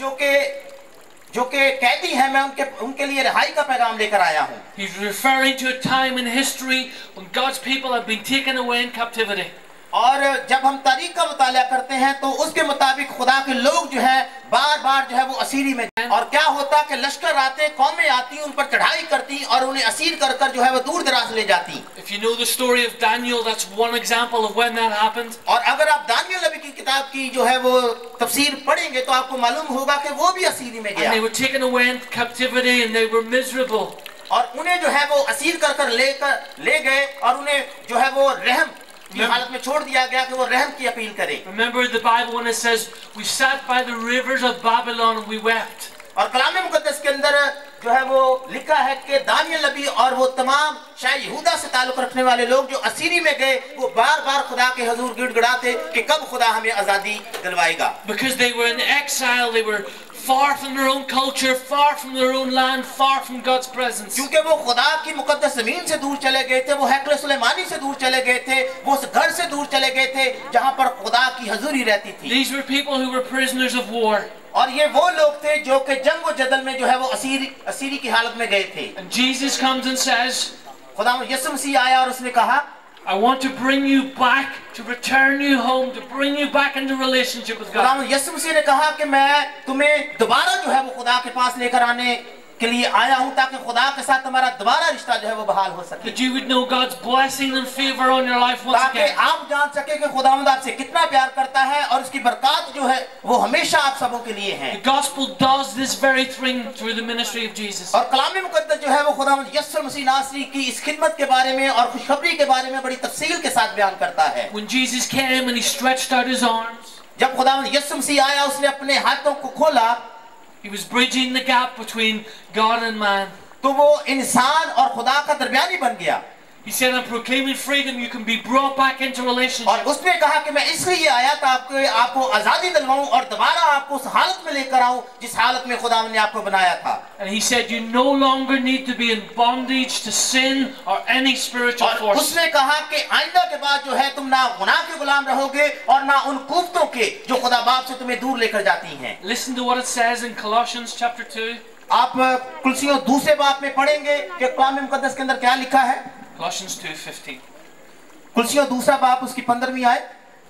जो के कैदी हैं, मैं उनके लिए रिहाई का पैगाम लेकर आया हूँ। He's referring to a time in history when God's people have been taken away in captivity. और जब हम तारीख का मुताला करते हैं तो उसके मुताबिक खुदा के लोग जो है बार-बार जो है वो असीरी में, और क्या होता कि लश्कर आते, कौमें आती, उन पर चढ़ाई करती और उन्हें असीर कर कर जो है वो दूर दराज ले जाती। If you know the story of Daniel, that's one example of when that happened. और अगर आप दानियल नबी की किताब की जो है वो तफसीर पढ़ेंगे तो आपको मालूम होगा कि वो भी असीरी में गया। And they were taken away in captivity and they were miserable. और उन्हें जो है वो असीर कर कर ले गए और उन्हें जो है वो रहम की हालत में छोड़ दिया गया कि वो रहम की अपील करें। Remember the Bible when it says we sat by the rivers of Babylon and we wept. और कलाम मुकद्दस के अंदर जो है वो लिखा है कि दानियल नबी और वो तमाम शायद यहूदा से ताल्लुक रखने वाले लोग जो असीरी में गए वो बार-बार खुदा के हुजूर गिड़गिड़ाते कि कब खुदा हमें आजादी दिलवाएगा। Because they were in exile, they were far from their own culture, far from their own land, far from God's presence. क्योंकि वो खुदा की मुकद्दस ज़मीन से दूर चले गए थे, वो हैकल सुलेमानी से दूर चले गए थे, वो उस घर से दूर चले गए थे जहाँ पर खुदा की हुजूरी रहती थी। These were people who were prisoners of war. और ये वो लोग थे जो कि जंग व जदल में जो है वो असीरी की हालत में गए थे। And Jesus comes and says, खुदा यीशु मसीह आया और उसने कहा, I want to bring you back, to return you home, to bring you back into relationship with God. खुदा यीशु मसीह ने कहा कि मैं तुम्हें दोबारा जो है वो खुदा के पास लेकर आने के लिए आया हूं ताकि खुदा के साथ तुम्हारा दोबारा रिश्ता जो है वो बहाल हो सके। That you would know God's blessing and favor on your life once ताकि again. आप जान सके कि खुदावंद आपसे कितना प्यार करता है और उसकी बरकत जो है वो हमेशा आप सबों के लिए है। The gospel does this very thing through the ministry of Jesus. और कलाम मुकद्दस जो है वो खुदावंद यीशु मसीह नासरी की इस खिदमत के बारे में और खुशखबरी के बारे में बड़ी तफसील के साथ बयान करता है। When Jesus came and he stretched out his arms, जब खुदावंद यीशु मसीह आया उसने अपने हाथों को खोला, he was bridging the gap between God and man. तो वो इंसान और खुदा का दरमियानी बन गया। He said, I'm proclaiming freedom, you can be brought back into relationship. और उसने कहा कि मैं इसलिए आया था आपको आजादी दिलवाऊं और दोबारा आपको उस हालत में लेकर आऊं जिस हालत में खुदा ने आपको बनाया था। And he said, you no longer need to be in bondage to sin or any spiritual और force. उसने कहा कि आइंदा के बाद जो है तुम ना गुनाह के गुलाम रहोगे और ना उन कुफ्तों के जो खुदा बाप से तुम्हें दूर लेकर जाती हैं। Listen to what it says in Colossians chapter 2. आप कुलसियों दूसरे बाब में पढ़ेंगे कि कलाम मुकद्दस के अंदर क्या लिखा है। Colossians 2:15. कुलसियों दूसरा बाब उसकी 15वीं आयत,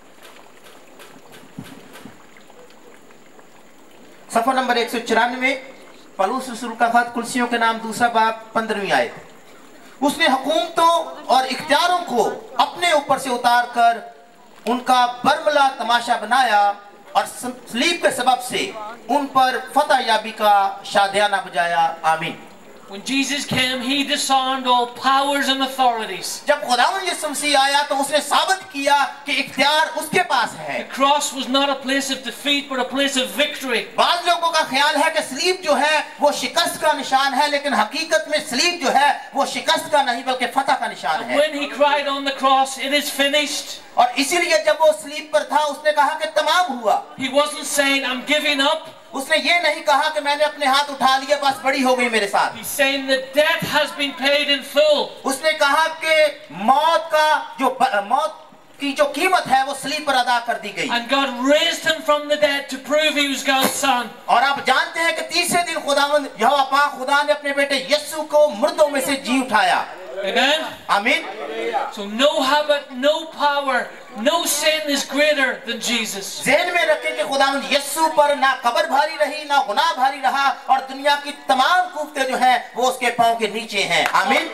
सफा नंबर 194, पौलुस रसूल का खत कुलसियों के नाम दूसरा बाब 15वीं आयत। उसने हुकूमतों और इख्तियारों को अपने ऊपर से उतार कर उनका बरमला तमाशा बनाया और सलीब के सबब से उन पर फतह याबी का शादियाना बजाया। आमीन। When Jesus came, he disarmed all powers and authorities. जब खुदावंद यीशु मसीह आया तो उसने साबित किया कि इख्तियार उसके पास है। The cross was not a place of defeat but a place of victory. बाद लोगों का ख्याल है कि सलीब जो है वो शिकस्त का निशान है, लेकिन हकीकत में सलीब जो है वो शिकस्त का नहीं बल्कि फतह का निशान And है। when he cried on the cross, it is finished. और इसीलिए जब वो सलीब पर था उसने कहा कि तमाम हुआ। He wasn't saying, I'm giving up. उसने ये नहीं कहा कि मैंने अपने हाथ उठा लिए बस बड़ी हो गई मेरे साथ। He's saying the debt has been paid in full. उसने कहा कि मौत की जो कीमत है वो सलीब पर अदा कर दी गई। And God raised him from the dead to prove he was God's son. और आप जानते हैं कि तीसरे दिन खुदावंद यहोवा पाक खुदा ने अपने बेटे यीशु को मुर्दों में से जी उठाया। Amen. आमीन। So no habit, no power, no sin is greater than Jesus. ज़हन में रखें कि खुदावंद यीशु पर ना कब्र भारी रही ना गुनाह भारी रहा और दुनिया की तमाम कुफ्ते जो हैं वो उसके पांव के नीचे हैं। आमीन।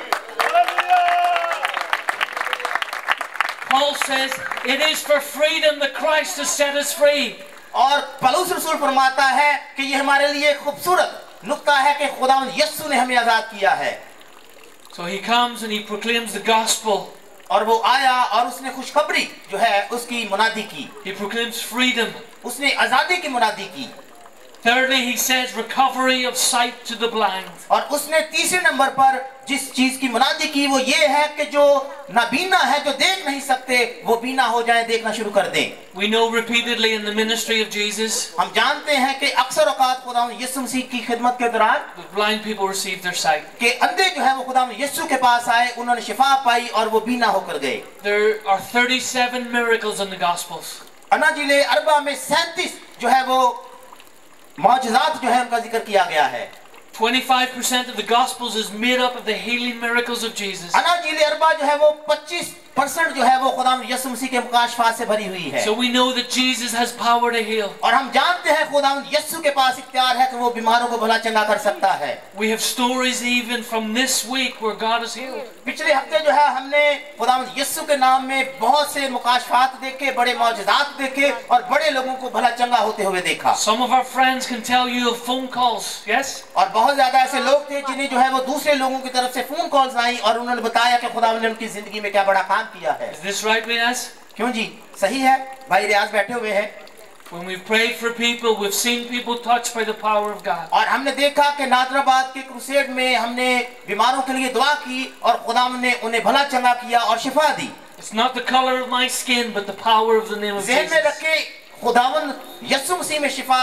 Paul says, it is for freedom that Christ has set us free. और पौलुस रसूल फरमाता है कि ये हमारे लिए खूबसूरत नुक्ता है कि खुदावंद यीशु ने हमें आजाद किया है। So he comes and he proclaims the gospel. और वो आया और उसने खुशखबरी जो है उसकी मुनादी की। He proclaims freedom. उसने आजादी की मुनादी की। Thirdly, he says recovery of sight to the blind. और उसने तीसरे नंबर पर जिस चीज की मुनादी की वो ये है कि जो नाबीना है, जो देख नहीं सकते, वो बीना हो जाए, देखना शुरू कर दें. We know repeatedly in the ministry of Jesus, हम जानते हैं कि अक्सर औकात खुदावंद यीशु मसीह की खिदमत के दौरान the blind people received their sight. कि अंधे जो है वो खुदावंद यीशु के पास आए, उन्होंने शिफा पाई और वो बीना होकर गए. There are 37 miracles in the Gospels. अनाजिले अरबा में 37 जो है वो मौजज़ात जो है उनका जिक्र किया गया है. 25% of the Gospels is made up of the healing miracles of Jesus. अनाजिले अरबा जो है वो 25% जो है वो खुदावंद यीशु मसीह के मुकाशफात से भरी हुई है. So we know that Jesus has power to heal. और हम जानते हैं खुदावंद यीशु के पास इख्तियार है कि वो बीमारों को भला चंगा कर सकता है. We have stories even from this week where God has healed. पिछले हफ्ते जो है हमने खुदावंद यीशु के नाम में बहुत से मुकाशफात देखे, बड़े मौजज़ात देखे और बड़े लोगों को भला चंगा होते हुए देखा. Some of our friends can tell you of phone calls, yes? और बहुत ज्यादा ऐसे लोग थे जिन्हें जो है वो दूसरे लोगों की तरफ से फोन कॉल्स आई और उन्होंने बताया कि खुदावंद ने उनकी जिंदगी में क्या बड़ा काम किया है. Is this right, Riaz? क्यों जी, सही है. भाई रियाज बैठे हुए हैं. When we've prayed for people, we've seen people touched by the power of God. और हमने देखा कि नादराबाद के क्रूसेड में हमने बीमारों के लिए दुआ की और खुदावंद ने उन्हें भला चंगा किया और शिफा दी. It's not the color of my skin, but the power of the name of ज़हन में Jesus. रखें, खुदावंद यीशु मसीह में शिफा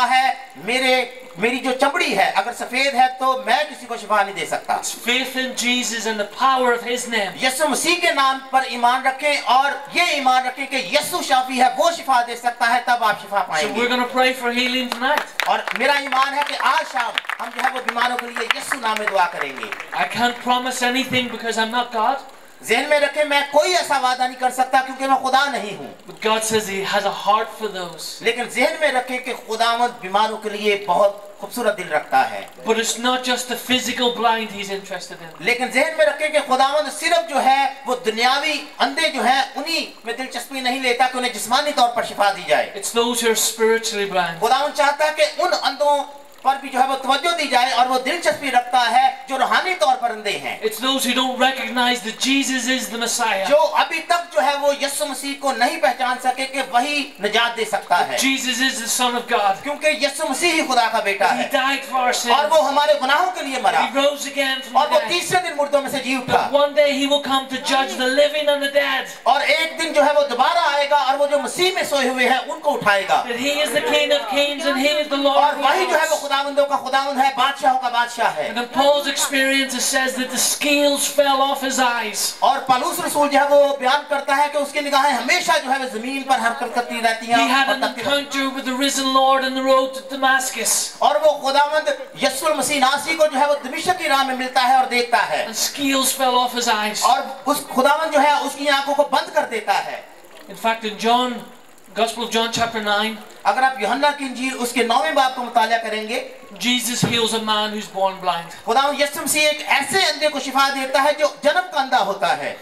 है. मेरी जो चमड़ी है अगर सफेद है तो मैं किसी को शिफा नहीं दे सकता. It's faith in Jesus and the power of His name. यीशु मसीह के नाम पर ईमान रखें और ये ईमान रखें कि यीशु शाफी है, वो शिफा दे सकता है, तब आप शिफा So पाएंगे. we're going to pray for healing tonight. और मेरा ईमान है कि आज शाम हम जो है वो बीमारों के लिए यीशु नाम में दुआ करेंगे. I can't promise anything because I'm not God. ज़हन में रखें, मैं कोई ऐसा वादा नहीं कर सकता क्योंकि मैं खुदा नहीं हूँ. But God says He has a heart for those. लेकिन ज़हन में रखें कि खुदावंद बीमारों के लिए बहुत खूबसूरत दिल रखता है. But it's not just the physical blind He's interested in. लेकिन ज़हन में रखें कि खुदावंद सिर्फ जो है वो दुनियावी अंधे जो है उन्हीं में दिलचस्पी नहीं लेता कि उन्हें जिस्मानी तौर पर शिफा दी जाए. It's those who are spiritually blind. खुदावंद चाहता है कि उन अंधों पर भी जो है वो तवज्जो दी जाए और वो दिलचस्पी रखता है जो रूहानी तौर पर अंधे हैं. It's those who don't recognize that Jesus is the Messiah. जो अभी तक जो है वो यीशु मसीह को नहीं पहचान सके कि वही निजात दे सकता है. Jesus is the Son of God. क्योंकि यीशु मसीह ही खुदा का बेटा He है died for our sins. और वो हमारे गुनाहों के लिए मरा He rose again from और the वो dead. तीसरे दिन मुर्दों में से जी उठा. But one day He will come to judge the living and the dead. और एक दिन जो है वो दोबारा आएगा और वो जो मसीह में सोए हुए हैं उनको उठाएगा. That He is the King of Kings and He is the Lord और of वही जो है वो Lords. खुदावंदों का खुदावंद है, बादशाहों का बादशाह है. And in Paul's experience it says that the scales fell off his eyes. और पौलुस रसूल जो है वो बयान करता है कि उसकी निगाहें हमेशा जो है वो जमीन पर हरकत करती रहती हैं. He had और an तकती रहती हैं. encounter with the risen Lord on the road to Damascus. और वो खुदावंद यीशु मसीह नासी को जो है वो दमिश्क की राह में मिलता है और देखता है. And scales fell off his eyes. और उस खुदावंद जो है उसकी आंखों को बंद कर देता है. In fact, in John, Gospel of John chapter 9, अगर आप यूहन्ना की इंजील उसके 9वें बाब को मुताला करेंगे, Jesus heals a man who's born blind. खुदावंद यीशु मसीह एक ऐसे अंधे को शिफा देता है जो जन्म का अंधा होता है.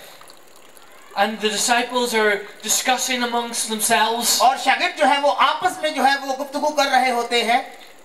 And the disciples are discussing amongst themselves, और शागिर्द जो है वो आपस में जो है वो गुफ्तगू कर रहे होते हैं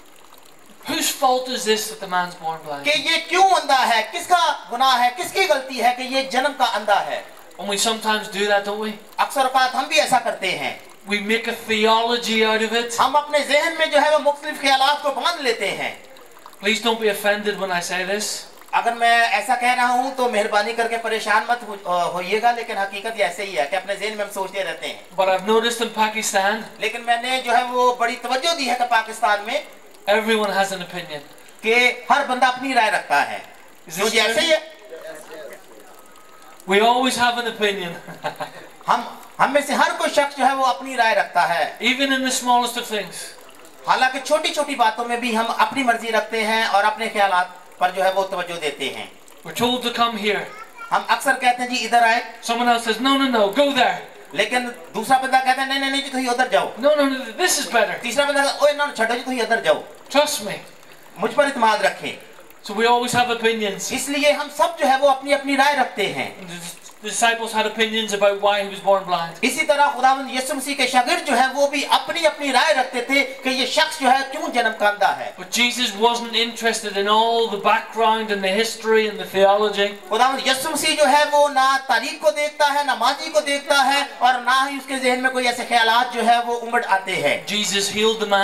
whose fault is this that the man's born blind? कि ये क्यों अंधा है, किसका गुनाह है, किसकी गलती है कि ये जन्म का अंधा है. And we sometimes do that, don't we? अक्सर औकात हम भी ऐसा करते हैं. We make a theology out of it. हम अपने ज़हन में जो है वो मुख्तलिफ ख्यालात को बांध लेते हैं. Please don't be offended when I say this. अगर मैं ऐसा कह रहा हूँ तो मेहरबानी करके परेशान मत होइएगा, लेकिन हकीकत ये ऐसे ही है कि अपने ज़हन में हम सोचते रहते हैं. But I've noticed in Pakistan, लेकिन मैंने जो है वो बड़ी तवज्जो दी है कि पाकिस्तान में everyone has an opinion. कि हर बंदा अपनी राय रखता है. Is this तो ऐसे ही है. We always have an opinion. हम में से हर कोई शख्स जो है वो अपनी राय रखता है. Even in the smallest of things. हालांकि छोटी छोटी बातों में भी हम अपनी मर्जी रखते हैं और अपने ख्यालात पर जो है वो तवज्जो देते हैं. We're told to come here. हम अक्सर कहते हैं जी इधर आए, Someone else says, no, no, no, go there. लेकिन दूसरा बंदा कहता है नहीं नहीं नहीं जी तुम उधर जाओ. No, no, no, this is better. तीसरा बंदा कहता है ओए ना छोड़ो जी तुम इधर जाओ. Trust me. मुझ पर इत्मीनान रखें. So we always have opinions. इसलिए हम सब जो है वो अपनी अपनी राय रखते हैं. The disciples had opinions about why he was born blind. इसी तरह खुदावंद यीशु मसीह के शागिर्द जो है वो भी अपनी अपनी राय रखते थे कि ये शख्स जो है क्यों जन्म का अंधा है. But Jesus wasn't interested in all the background and the history and the theology. खुदावंद यीशु मसीह जो है वो ना तारीख को देखता है, ना माजी को देखता है और ना ही उसके ज़हन में कोई ऐसे ख्यालात जो है वो उमड़ आते हैं. Jesus healed the man.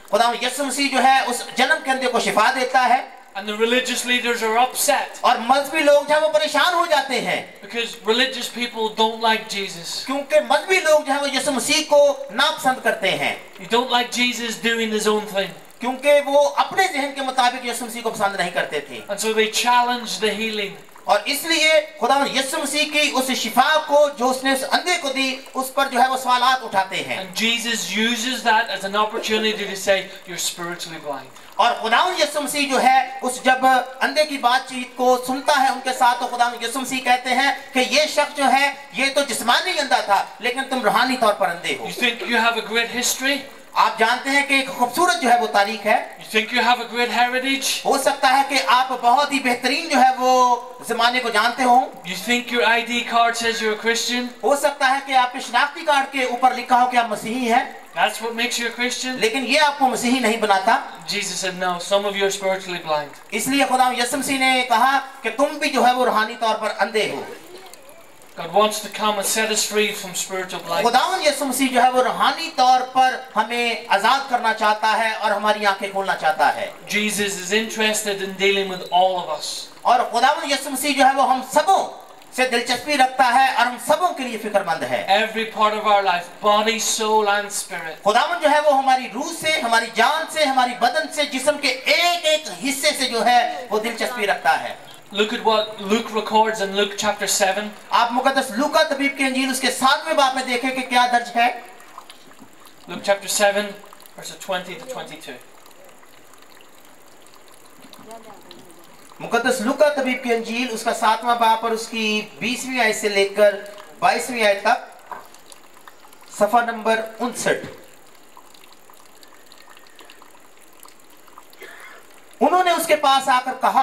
खुदा यीशु मसीह जो है उस जन्म के अंधे को शिफा देता है। And the religious leaders are upset. और मजहबी लोग जो है वो परेशान हो जाते हैं। Because religious people don't like Jesus. क्योंकि मजहबी लोग जो है वो यीशु मसीह को नापसंद करते हैं। You don't like Jesus doing his own thing. क्योंकि वो अपने ज़हन के मुताबिक यीशु मसीह को पसंद नहीं करते थे। And so they challenge the healing. और इसलिए खुदा यीशु मसीह की उस शिफा को जो उसने उस अंधे को दी उस पर जो है वो सवालात उठाते हैं। And Jesus uses that as an opportunity to say you're spiritually blind. और खुदा यीशु मसीह जो है उस जब अंधे की बातचीत को सुनता है उनके साथ, तो खुदा यीशु मसीह कहते हैं कि ये शख्स जो है ये तो जिस्मानी अंधा था लेकिन तुम रूहानी तौर पर अंधे हो। You think you have a great history? आप जानते हैं कि एक खूबसूरत जो है वो तारीख है। You think you have a great heritage? हो सकता है कि आप बहुत ही बेहतरीन जो है वो ज़माने को जानते हो। You think your ID card says you're a Christian? हो सकता है कि आपके शनाख्ती कार्ड के ऊपर लिखा हो कि आप मसीही हैं। That's what makes you a Christian? लेकिन ये आपको मसीही नहीं बनाता। Jesus said no, some of you are spiritually blind. इसलिए खुदा यीशु मसीह ने कहा कि तुम भी जो है वो रूहानी तौर पर अंधे हो। God wants to come and set us free from spiritual blindness. खुदावन यीशु मसीह जो है वो रूहानी तौर पर हमें आजाद करना चाहता है और हमारी आंखें खोलना चाहता है। Jesus is interested in dealing with all of us. और खुदावन यीशु मसीह जो है वो हम सबों से दिलचस्पी रखता है और हम सबों के लिए फिक्रमंद है। Every part of our life, body, soul and spirit. खुदावन जो है वो हमारी रूह से, हमारी जान से, हमारी बदन से, जिस्म के एक-एक हिस्से से जो है वो दिलचस्पी रखता है। Look at what Luke records in Luke chapter 7. आप मुकद्दस लूका तबीब की इंजील उसके 7वें बाब में देखें कि क्या दर्ज है। Luke chapter 7 verses 20 to 22. मुकद्दस लूका तबीब की इंजील उसका 7वां बाब और उसकी 20वीं आयत से लेकर 22वीं आयत तक, सफा नंबर 59। उन्होंने उसके पास आकर कहा,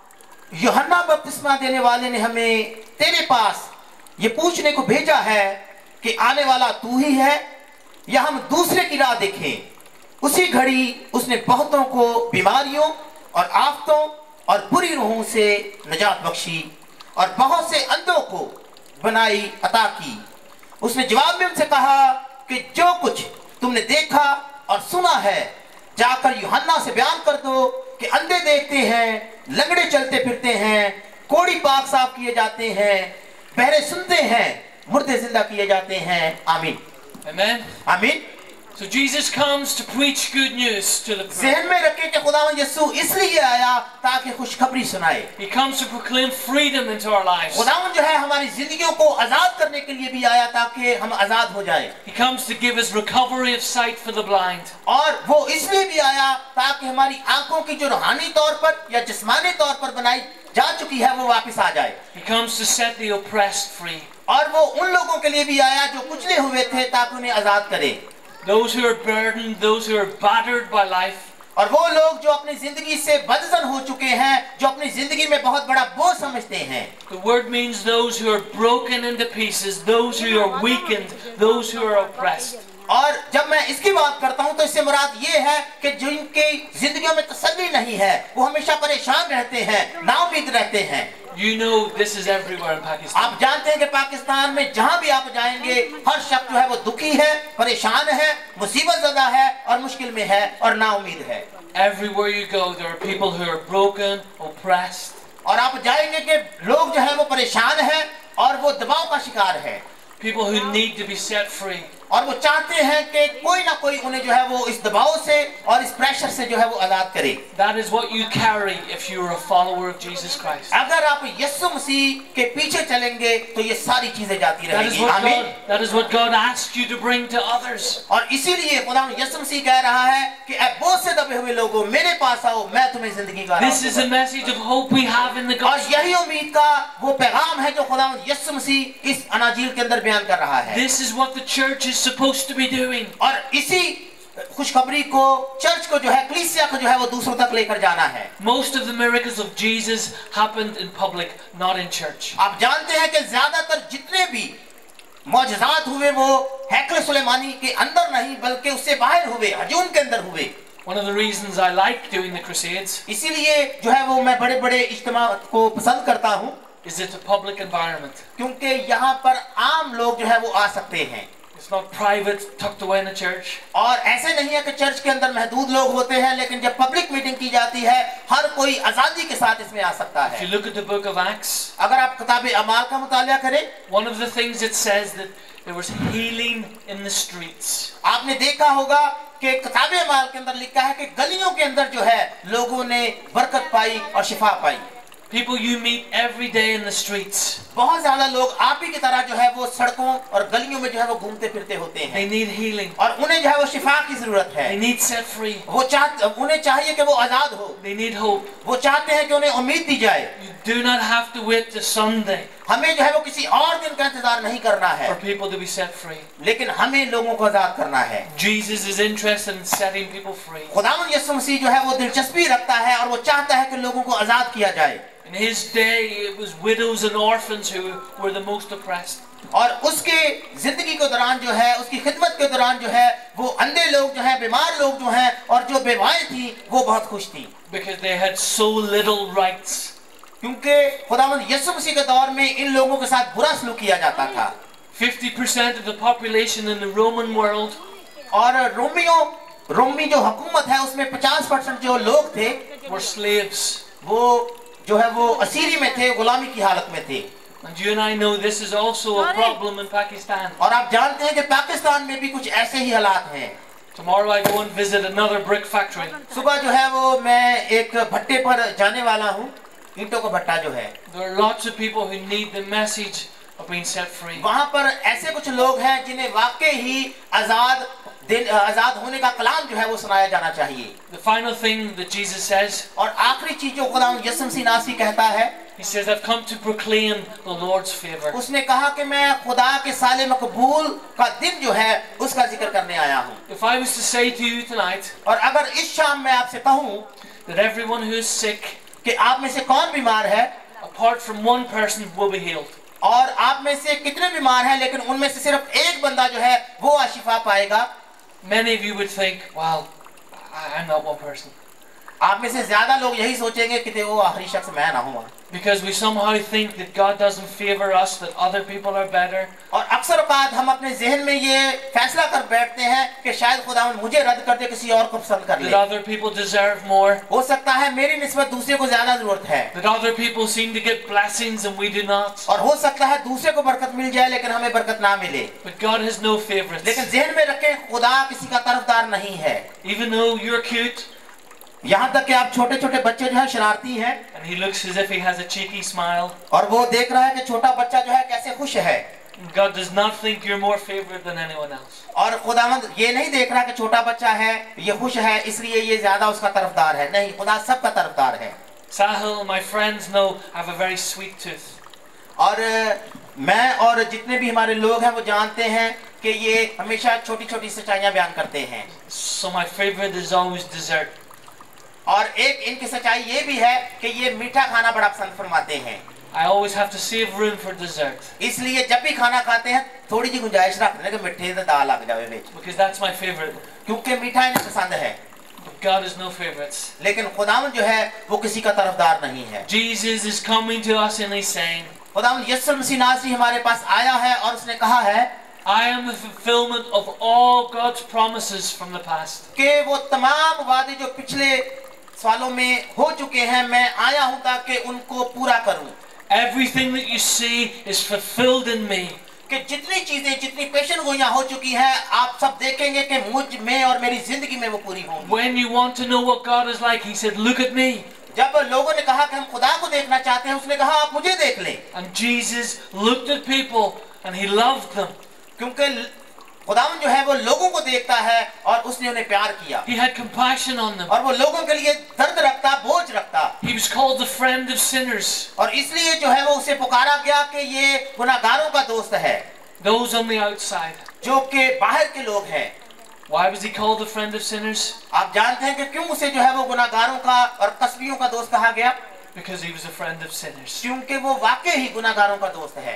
यूहन्ना बपतिस्मा देने वाले ने हमें तेरे पास ये पूछने को भेजा है कि आने वाला तू ही है या हम दूसरे की राह देखें। उसी घड़ी उसने बहुतों को बीमारियों और आफतों और बुरी रूहों से निजात बख्शी और बहुत से अंधों को बनाई अता की। उसने जवाब में उनसे कहा कि जो कुछ तुमने देखा और सुना है जाकर यूहन्ना से बयान कर दो कि अंधे देखते हैं, लंगड़े चलते फिरते हैं, कोढ़ी पाक साफ किए जाते हैं, बहरे सुनते हैं, मुर्दे जिंदा किए जाते हैं। आमीन। Amen. आमीन। So Jesus comes to preach good news to the poor. ज़हन में रखें कि खुदावंद यीशु इसलिए आया ताकि खुशखबरी सुनाए। He comes to proclaim freedom into our lives. खुदावंद जो है हमारी जिंदगियों को आजाद करने के लिए भी आया ताकि हम आजाद हो जाएं। He comes to give us recovery of sight for the blind. और वो इसलिए भी आया ताकि हमारी आंखों की जो रूहानी तौर पर या जिस्मानी तौर पर बनाई जा चुकी है वो वापस आ जाए। He comes to set the oppressed free. और वो उन लोगों के लिए भी आया जो कुचले हुए थे ताकि उन्हें आजाद करे। Those who are burdened, those who are battered by life. और वो लोग जो अपनी जिंदगी से बदजन हो चुके हैं, जो अपनी जिंदगी में बहुत बड़ा बोझ समझते हैं। The word means those who are broken into pieces, those who are weakened, those who are oppressed. और जब मैं इसकी बात करता हूं तो इससे मुराद ये है कि जिनकी जिंदगियों में तसल्ली नहीं है वो हमेशा परेशान रहते हैं, नाउमीद रहते हैं। You know this is everywhere in Pakistan. आप जानते हैं कि पाकिस्तान में जहां भी आप जाएंगे हर शख्स जो है वो दुखी है, परेशान है, मुसीबत ज़दा है और मुश्किल में है और नाउमीद है। Everywhere you go there are people who are broken, oppressed. और आप जाएंगे कि लोग जो है वो परेशान है और वो दबाव का शिकार है। People who need to be set free. और वो चाहते हैं कि कोई ना कोई उन्हें जो है वो इस दबाव से और इस प्रेशर से जो है वो आजाद करे। That is what you carry if you are a follower of Jesus Christ. अगर आप यीशु मसीह के पीछे चलेंगे तो ये सारी चीजें जाती रहेंगी। आमीन। That is what God asks you to bring to others. और इसीलिए खुदा यीशु मसीह कह रहा है कि ऐ बोझ से दबे हुए लोगों मेरे पास आओ, मैं तुम्हें जिंदगी का राह This is a message of hope we have in the और gospel. यही उम्मीद का वो पैगाम है जो खुदा यीशु मसीह इस अनाजील के अंदर बयान कर रहा है। This is what the church is supposed to be doing. और इसी खुशखबरी को चर्च को जो है कलीसिया को जो है वो दूसरों तक लेकर जाना है। Most of the miracles of Jesus happened in public, not in church. आप जानते हैं कि ज्यादातर जितने भी मौजज़ात हुए वो हैकल सुलेमानी के अंदर नहीं बल्कि उससे बाहर हुए, हजूम के अंदर हुए। One of the reasons I like doing the crusades इसीलिए जो है वो मैं बड़े बड़े इज्तिमा को पसंद करता हूँ is it's a public environment. क्योंकि यहाँ पर आम लोग जो है वो आ सकते हैं। It's not private, tucked away in a church. और ऐसे नहीं है कि चर्च के अंदर महदूद लोग होते हैं, लेकिन जब पब्लिक मीटिंग की जाती है हर कोई आजादी के साथ इसमें आ सकता If है। you look at the book of Acts, अगर आप किताब अमाल का मुतालिया करें, one of the things it says that there was healing in the streets. आपने देखा होगा कि किताब अमाल के अंदर लिखा है कि गलियों के अंदर जो है लोगों ने बरकत पाई और शिफा पाई। People you meet every day in the streets. बहुत ज्यादा लोग आप ही की तरह जो है वो सड़कों और गलियों में जो है वो घूमते फिरते होते They हैं need healing. और उन्हें जो है वो शिफा की जरूरत है। They need set free. उन्हें चाहिए कि वो आजाद हो, They need hope. वो चाहते हैं कि उन्हें उम्मीद दी जाए। You do not have to wait to Sunday हमें जो है वो किसी और दिन का इंतजार नहीं करना है, for people to be set free. लेकिन हमें लोगों को आजाद करना है। Jesus is interested in setting people free. खुदावंद यीशु मसीह जो है वो दिलचस्पी रखता है और वो चाहता है कि लोगों को आजाद किया जाए। In his day, it was widows and orphans who were the most oppressed. और उसके जिंदगी के दौरान जो है, उसकी खिदमत के दौरान जो है, वो अंधे लोग जो हैं, बीमार लोग जो हैं और जो बेवाएं थी वो बहुत खुश थी, Because they had so little rights. क्योंकि खुदावंद यीशु मसीह के दौर में इन लोगों के साथ बुरा सलूक किया जाता था। 50% of the population in the Roman world और रोमी जो हुकूमत है उसमें 50% जो लोग थे were slaves. वो जो है वो असीरी में थे, गुलामी की हालत में थे। And you and I know this is also a problem in Pakistan. और आप जानते हैं कि पाकिस्तान में भी कुछ ऐसे ही हालात हैं। Tomorrow I go and visit another brick factory. सुबह जो है वो मैं एक भट्टे पर जाने वाला हूँ, ईंटों का भट्टा जो है। There are lots of people who need the message of being set free. वहाँ पर ऐसे कुछ लोग हैं जिन्हें वाकई ही आजाद होने का कलाम जो है वो सुनाया जाना चाहिए। The final thing that Jesus says, और आखिरी चीज जो खुदावंद यीशु मसीह नासी कहता है, he says, I've come to proclaim the Lord's favor. उसने कहा कि मैं खुदा के साले मकबूल का दिन जो है उसका जिक्र करने आया हूँ। If I was to say to you tonight और अगर इस शाम मैं आपसे कहूँ that everyone who is sick, कि आप में से कौन बीमार है, apart from one person, will be healed. और आप में से कितने बीमार हैं, लेकिन उनमें से सिर्फ एक बंदा जो है वो शिफा पाएगा, Many of you would think, well, I'm not one person. आप में से ज्यादा लोग यही सोचेंगे कि वो आखिरी शख्स मैं ना हूँ। Because we somehow think that God doesn't favor us, that other people are better. और अक्सर औकात हम अपने ज़हन में ये फैसला कर बैठते हैं कि शायद खुदावंद मुझे रद्द कर दे, किसी और को पसंद कर ले। That other people deserve more. हो सकता है मेरी निस्बत दूसरे को ज्यादा जरूरत है। That other people seem to get blessings and we do not. और हो सकता है दूसरे को बरकत मिल जाए लेकिन हमें बरकत ना मिले। But God has no favorites. लेकिन ज़हन में रखें, खुदा किसी का तरफदार नहीं है। Even though you're cute, यहाँ तक कि आप छोटे छोटे बच्चे जो है शरारती हैं, and he looks as if he has a cheeky smile, और वो देख रहा है कि छोटा बच्चा जो है कैसे खुश है, God does not think you're more favored than anyone else. और खुदावंद ये नहीं देख रहा कि छोटा बच्चा है, ये खुश है इसलिए ये ज्यादा उसका तरफदार है। नहीं, खुदा सबका तरफदार है। Sahil, my friends know I have a very sweet tooth. और मैं और जितने भी हमारे लोग हैं वो जानते हैं कि ये हमेशा छोटी छोटी सच्चाइयां बयान करते हैं। So my favorite is always dessert. और एक इनकी सच्चाई ये भी है कि ये मीठा खाना बड़ा पसंद फरमाते हैं। I always have to save room for dessert. इसलिए जब भी खाना खाते हैं थोड़ी सी गुंजाइश रखते हैं कि मीठे से दाल लग जाए बीच, Because that's my favorite. क्योंकि मीठा इन्हें पसंद है। But God has no favorites. लेकिन खुदावंद जो है वो किसी का तरफदार नहीं है। Jesus is coming to us and he's saying, खुदावंद यीशु मसीह नासरी हमारे पास आया है और उसने कहा है I am the fulfillment of all God's promises from the past. कि वो तमाम वादे जो पिछले सालों में हो चुके हैं, मैं आया हूं ताकि उनको पूरा करूं। Everything that you see is fulfilled in me. कि जितनी चीजें, जितनी पेशन गोइयां हो चुकी हैं, आप सब देखेंगे कि मुझ में और मेरी जिंदगी में वो पूरी होंगी। When you want to know what God is like, he said, look at me. जब लोगों ने कहा कि हम खुदा को देखना चाहते हैं, उसने कहा आप मुझे देख लें। And Jesus looked at people and he loved them. क्योंकि खुदावंद जो है वो लोगों को देखता है और उसने उन्हें प्यार किया। He had compassion on them. और वो लोगों के लिए दर्द रखता, बोझ रखता। He was called the friend of sinners. और इसलिए जो है वो उसे पुकारा गया कि ये गुनाहगारों का दोस्त है। Those on the outside. जो कि बाहर के लोग हैं। Why was he called the friend of sinners? आप जानते हैं कि क्यों उसे जो है वो गुनाहगारों का और कस्बियों का दोस्त कहा गया? Because he was a friend of sinners. क्योंकि वो वाकई ही गुनाहगारों का दोस्त है।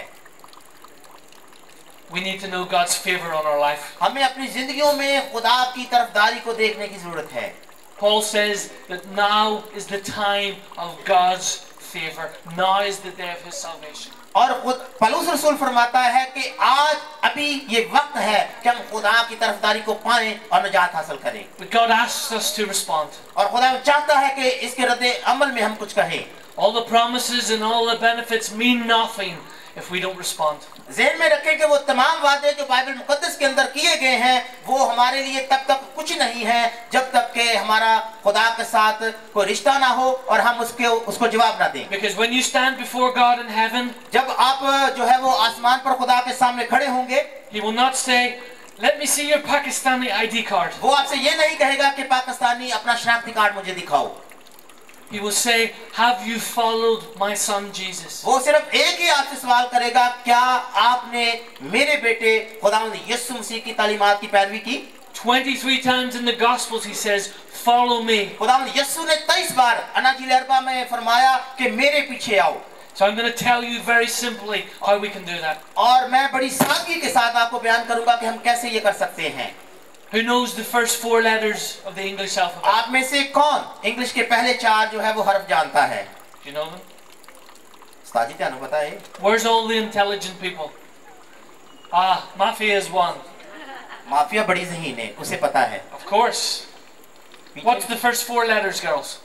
We need to know God's favor on our life. हमें अपनी जिंदगियों में खुदा की तरफदारी को देखने की जरूरत है। Paul says that now is the time of God's favor. Now is the day of his salvation. और खुद पौलुस रसूल फरमाता है कि आज अभी ये वक्त है कि हम खुदा की तरफदारी को पाएं और निजात हासिल करें। But God asks us to respond. और खुदा चाहता है कि इसके रद्दे अमल में हम कुछ कहें। All the promises and all the benefits mean nothing if we don't respond. ज़हन में रखें कि वो तमाम वादे जो बाइबल मुकद्दस के अंदर किए गए हैं वो हमारे लिए तब तक कुछ नहीं है जब तक कि हमारा खुदा के साथ कोई रिश्ता ना हो और हम उसको जवाब ना दें। Because when you stand before God in heaven, जब आप जो है वो आसमान पर खुदा के सामने खड़े होंगे, He will not say, "Let me see your Pakistani ID card." वो आपसे ये नहीं कहेगा कि पाकिस्तानी अपना शनाख्ती कार्ड मुझे दिखाओ। He will say, "Have you followed my son Jesus?" वो सिर्फ एक ही आपसे सवाल करेगा, क्या आपने मेरे बेटे खुदावंद यीशु मसीह की तालीमात की पैरवी की? 23 times in the Gospels he says, "Follow me." खुदावंद यीशु ने 23 बार अनाजील अरबा में फरमाया कि मेरे पीछे आओ। So I'm going to tell you very simply how we can do that. और मैं बड़ी सादगी के साथ आपको बयान करूंगा कि हम कैसे ये कर सकते हैं। Who knows the first 4 letters of the English alphabet? आप में से कौन इंग्लिश के पहले 4 जो है वो हर्फ जानता है? Do you know them? उस्ताद जी क्या ना पता है? Where's all the intelligent people? Mafia is one. Mafia बड़ी ज़हीन है, उसे पता है। Of course. What's the first 4 letters, girls?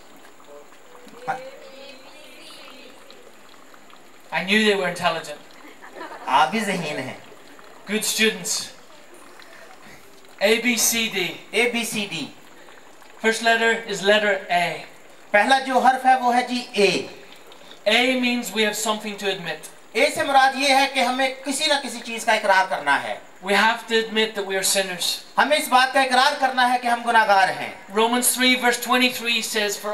I knew they were intelligent. आप भी ज़हीन हैं। Good students. A, B, C, D. A B C D. First letter is letter A. पहला जो हर्फ है वो है जी A. A means we have something to admit. A से मुराद ये है कि हमें किसी न किसी चीज का इकरार करना है। We have to admit that we are sinners. हमें इस बात का इकरार करना है कि हम गुनाहगार हैं। Romans 3 verse 23 says, "For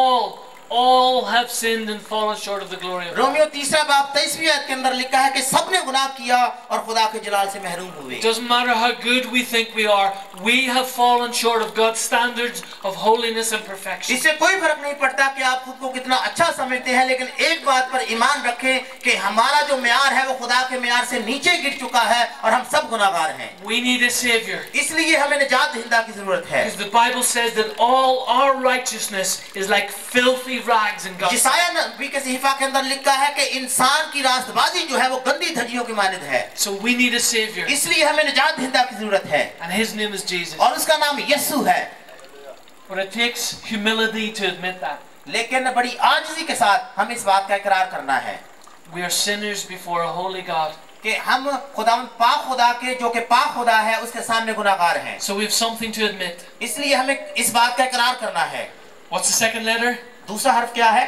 all have sinned and fallen short of the glory of God." रोमियो 3 बाब 23वीं आयत के अंदर लिखा है कि सबने गुनाह किया और खुदा के जलाल से महरूम हुए। Doesn't matter how good we think we are, we have fallen short of God's standards of holiness and perfection. इससे कोई फर्क नहीं पड़ता कि आप खुद को कितना अच्छा समझते हैं, लेकिन एक बात पर ईमान रखें कि हमारा जो म्यार है वो खुदा के म्यार से नीचे गिर चुका है और हम सब गुनाहगार हैं। We need a savior. इसलिए हमें निजात दहिंदा की जरूरत है। Because the Bible says that all our righteousness is like filthy rags in God's sight. जिसाया नबी के सहीफा के अंदर लिखा है कि इंसान की रास्तबाजी जो है वो गंदी धज्जियों की मानद है। So we need a savior. इसलिए हमें निजात दहिंदा की जरूरत है। And his name is Jesus. और उसका नाम यीशु है। But it takes humility to admit that. लेकिन बड़ी आजिज़ी के साथ हम इस बात का इकरार करना है We are sinners before a holy God. कि हम पाक खुदा के जो कि पाक खुदा है उसके सामने गुनाहगार हैं। So we have something to admit. इसलिए हमें इस बात का इकरार करना है। What's the second letter? दूसरा हर्फ क्या है?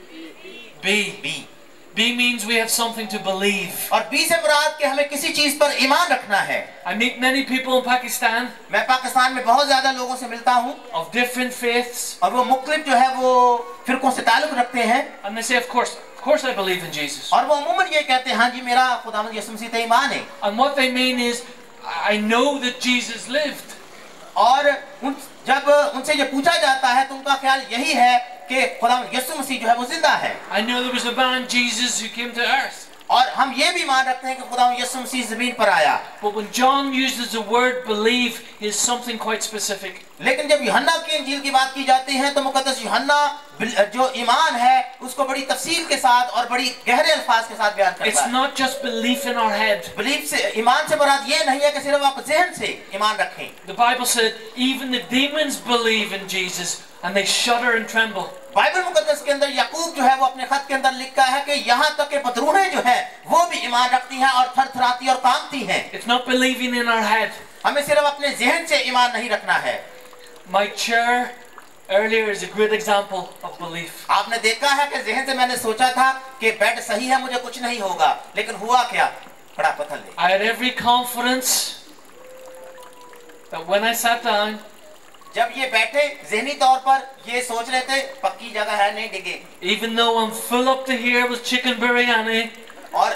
B. B. B means we have something to believe. और B से मुराद कि हमें किसी चीज पर ईमान रखना है। I meet many people in Pakistan मैं पाकिस्तान में बहुत ज्यादा लोगों से मिलता हूँ of different faiths, और वो मुख्तलिफ जो है वो फिरकों से ताल्लुक रखते हैं and they say, of course I believe in Jesus. और वो अमूमन ये कहते हैं हाँ जी मेरा खुदावंद यीशु मसीह पे ईमान है। And what they mean is, I know that Jesus lived. और जब उनसे ये पूछा जाता है तो उनका ख्याल यही है कि खुदावंद यीशु मसीह जो है वो जिंदा है। I know there was a man, Jesus, who came to earth. और हम ये भी मान रखते हैं कि खुदावंद यीशु मसीह ज़मीन पर आया। But when John uses the word believe, is something quite specific. लेकिन जब यूहन्ना की इंजील की बात की जाती है तो मुकद्दस यूहन्ना जो ईमान है उसको बड़ी तफसील के साथ और बड़ी गहरे अल्फाज के साथ बयान करता It's है। not just belief in our head. Belief से ईमान से मुराद ये नहीं है कि सिर्फ आप ज़हन से ईमान रखें। The Bible said even the demons believe in Jesus and they shudder and tremble. Bible मुकद्दस के अंदर याकूब जो है वो अपने खत के अंदर लिखा है कि यहाँ तक के बदरूहें जो है वो भी ईमान रखती हैं और थरथराती और कांपती हैं। It's not believing in our head. हमें सिर्फ अपने ज़हन से ईमान नहीं रखना है। My chair earlier is a great example of belief. आपने देखा है कि ज़हन से मैंने सोचा था कि बेड सही है मुझे कुछ नहीं होगा, लेकिन हुआ क्या? बड़ा पत्थर ले। I had every confidence that when I sat down, जब ये बैठे ज़हनी तौर पर ये सोच रहे थे पक्की जगह है नहीं डिगेगी। even though I'm full up to here with chicken biryani, और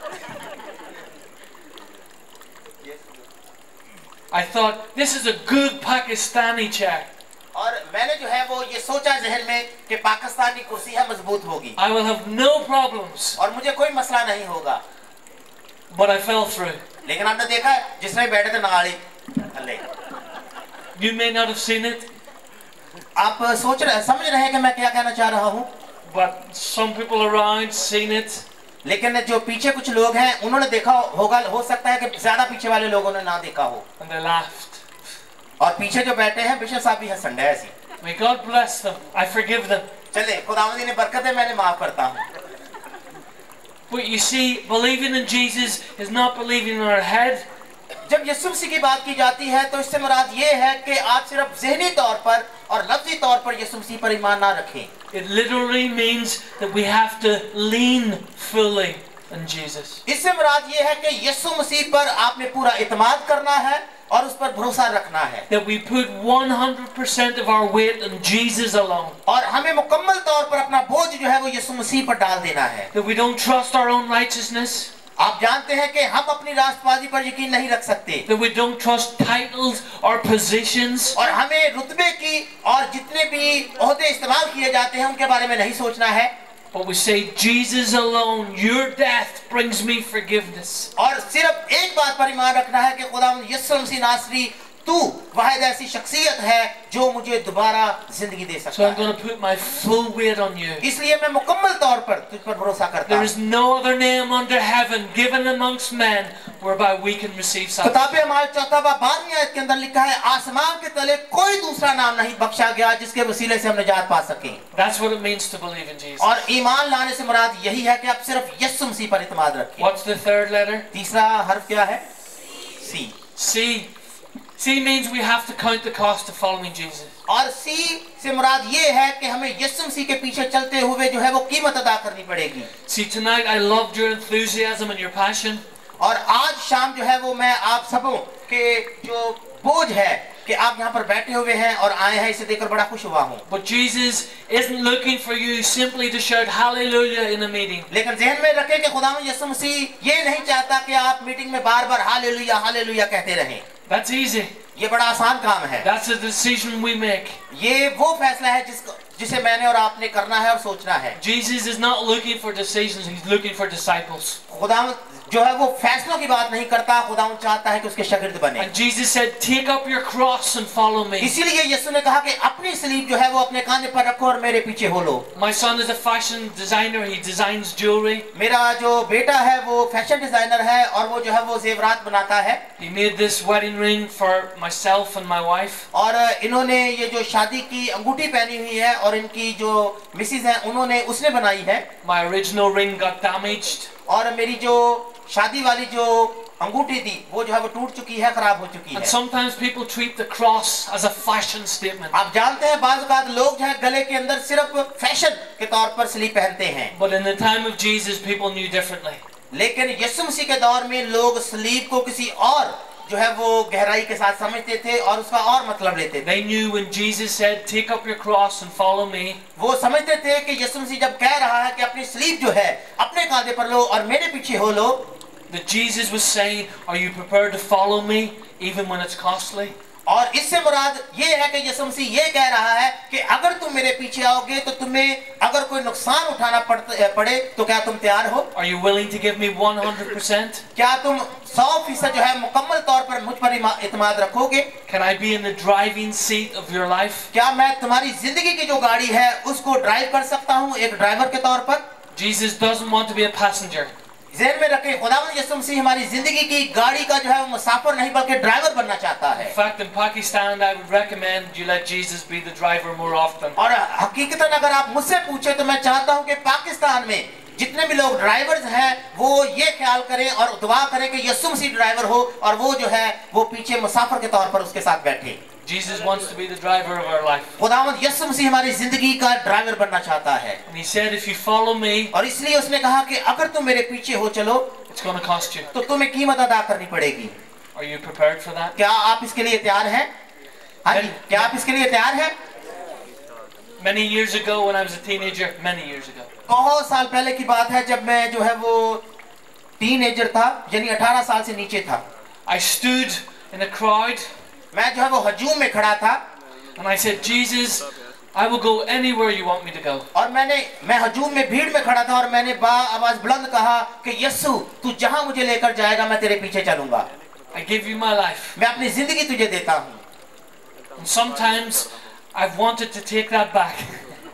I thought this is a good Pakistani chair. और मैंने जो है वो ये सोचा ज़हन में कि पाकिस्तानी कुर्सी है मजबूत होगी I will have no problems. और मुझे कोई मसला नहीं होगा। But I fell through. लेकिन आपने देखा जिसने बैठे थे नगाड़ी थल्ले। You may not have seen it, आप समझ रहे हैं कि मैं क्या कहना चाह रहा हूँ? but some people around seen it. लेकिन जो पीछे कुछ लोग हैं उन्होंने देखा होगा, हो सकता है कि ज्यादा पीछे वाले लोगों ने ना देखा हो, And they laughed. और पीछे जो बैठे हैं बिशप साहब भी हंसंड है ऐसी। May God bless them. I forgive them. चले खुदावंदी ने बरकत दे, मैंने माफ करता हूँ। But you see, believing in Jesus is not believing in our head. जब यीशु मसीह की बात की जाती है तो इससे मुराद ये है कि आप सिर्फ ज़हनी तौर पर और लफ्जी तौर पर यीशु मसीह पर ईमान ना रखें। It literally means that we have to lean fully on Jesus. इससे मुराद ये है कि यीशु मसीह पर आपने पूरा इत्मीनान करना है और उस पर भरोसा रखना है। That we put 100% of our weight on Jesus alone. और हमें मुकम्मल तौर पर अपना बोझ जो है वो यीशु मसीह पर डाल देना है। That we don't trust our own righteousness. आप जानते हैं कि हम अपनी राष्ट्रवादी पर यकीन नहीं रख सकते। That we don't trust titles or positions. और हमें रुतबे की और जितने भी ओहदे इस्तेमाल किए जाते हैं उनके बारे में नहीं सोचना है। But we say, Jesus alone, your death brings me forgiveness. और सिर्फ एक बात पर ईमान रखना है कि खुदावंद यीशु मसीह नासरी तू वाहिद ऐसी शख्सियत है जो मुझे दोबारा जिंदगी दे सकता So I'm है। going to put my full weight on you. इसलिए मैं मुकम्मल तौर पर तुझ पर भरोसा करता There हूँ। is no other name under heaven given amongst men whereby we can receive salvation. किताबे हमारे 4 बाब 12 आयत के अंदर लिखा है, आसमान के तले कोई दूसरा नाम नहीं बख्शा गया जिसके वसीले से हम निजात पा सकें। That's what it means to believe in Jesus. और ईमान लाने से मुराद यही है कि आप सिर्फ यीशु मसीह पर इत्मीनान रखें। What's the third letter? तीसरा हर्फ क्या है? सी। C. C means we have to count the cost of following Jesus. और सी से मुराद ये है कि हमें यीशु मसीह के पीछे चलते हुए जो है वो कीमत अदा करनी पड़ेगी। See, tonight I loved your enthusiasm and your passion. और आज शाम जो है वो मैं आप सबों के जो बोझ है कि आप यहाँ पर बैठे हुए हैं और आए हैं, इसे देखकर बड़ा खुश हुआ हूँ। But Jesus isn't looking for you simply to shout hallelujah in a meeting. लेकिन ज़हन में रखें कि खुदावंद यीशु मसीह ये नहीं चाहता कि आप मीटिंग में बार-बार हालेलुया हालेलुया कहते रहें। That's easy. ये बड़ा आसान काम है। That's a decision we make. ये वो फैसला है जिसे मैंने और आपने करना है और सोचना है। Jesus is not looking for decisions, he's looking for disciples. खुदावंद जो है वो फैसलों की बात नहीं करता, खुदावंद चाहता है कि उसके शागिर्द बने। And Jesus said, take up your cross and follow me. इसीलिए यीशु ने कहा कि अपनी सलीब जो है वो अपने कांधे पर रखो और मेरे पीछे हो लो। My son is a fashion designer, he designs jewelry. मेरा जो बेटा है वो फैशन डिजाइनर है और वो जो है वो जेवरात बनाता है। He made this wedding ring for myself and my wife. और इन्होंने ये जो शादी की अंगूठी पहनी हुई है और इनकी जो मिसेज हैं उन्होंने उसने बनाई है। My original ring got damaged. और मेरी जो शादी वाली जो अंगूठी थी वो जो है वो टूट चुकी है, खराब हो चुकी है। And sometimes people treat the cross as a fashion statement. आप जानते हैं बाज़ औक़ात लोग जो है गले के अंदर सिर्फ फैशन के तौर पर सलीब पहनते हैं। But in the time of Jesus, people knew differently. लेकिन यीशु मसीह के दौर में लोग सलीब को किसी और जो है वो गहराई के साथ समझते थे और उसका और मतलब लेते थे। They knew when Jesus said, take up your cross and follow me. वो समझते थे कि यीशु मसीह जब कह रहा है कि अपनी सलीब जो है अपने कांधे पर लो और मेरे पीछे हो लो, That Jesus was saying, are you prepared to follow me even when it's costly? और इससे मुराद ये है कि यीशु मसीह ये कह रहा है कि अगर तुम मेरे पीछे आओगे तो तुम्हें अगर कोई नुकसान उठाना पड़े तो क्या तुम तैयार हो? Are you willing to give me 100%? क्या तुम 100% जो है मुकम्मल तौर पर मुझ पर इत्मीनान रखोगे? Can I be in the driving seat of your life? क्या मैं तुम्हारी जिंदगी की जो गाड़ी है उसको ड्राइव कर सकता हूँ एक ड्राइवर के तौर पर? Jesus doesn't want to be a passenger. ज़हन में रखें खुदावंद यीशु मसीह हमारी जिंदगी की गाड़ी का जो है वो मुसाफिर नहीं बल्कि ड्राइवर बनना चाहता है। In fact, in Pakistan, I would recommend you let Jesus be the driver more often. और हकीकतन अगर आप मुझसे पूछे तो मैं चाहता हूँ कि पाकिस्तान में जितने भी लोग ड्राइवर्स हैं वो ये ख्याल करें और दुआ करें कि यीशु मसीह ड्राइवर हो और वो जो है वो पीछे मुसाफिर के तौर पर उसके साथ बैठे। Jesus wants to be the driver of our life. खुदावंद यीशु मसीह हमारी जिंदगी का ड्राइवर बनना चाहता है। And he said, if you follow me, और इसलिए उसने कहा कि अगर तुम मेरे पीछे हो चलो it's going to cost you. तो तुम्हें कीमत अदा करनी पड़ेगी। Are you prepared for that? क्या आप इसके लिए तैयार हैं? हाँ जी, क्या आप इसके लिए तैयार हैं? Many years ago, when I was a teenager, many years ago, बहुत साल पहले की बात है जब मैं जो है वो टीनेजर था, यानी 18 साल से नीचे था। I stood in a crowd मैं जो है वो हजूम में खड़ा था and I said, Jesus, I will go anywhere you want me to go. और मैं हजूम में भीड़ में खड़ा था और मैंने आवाज बुलंद कहा कि यीशु तू जहां मुझे लेकर जाएगा मैं तेरे पीछे चलूंगा। I give you my life. मैं अपनी जिंदगी तुझे देता हूँ। And sometimes I've wanted to take that back.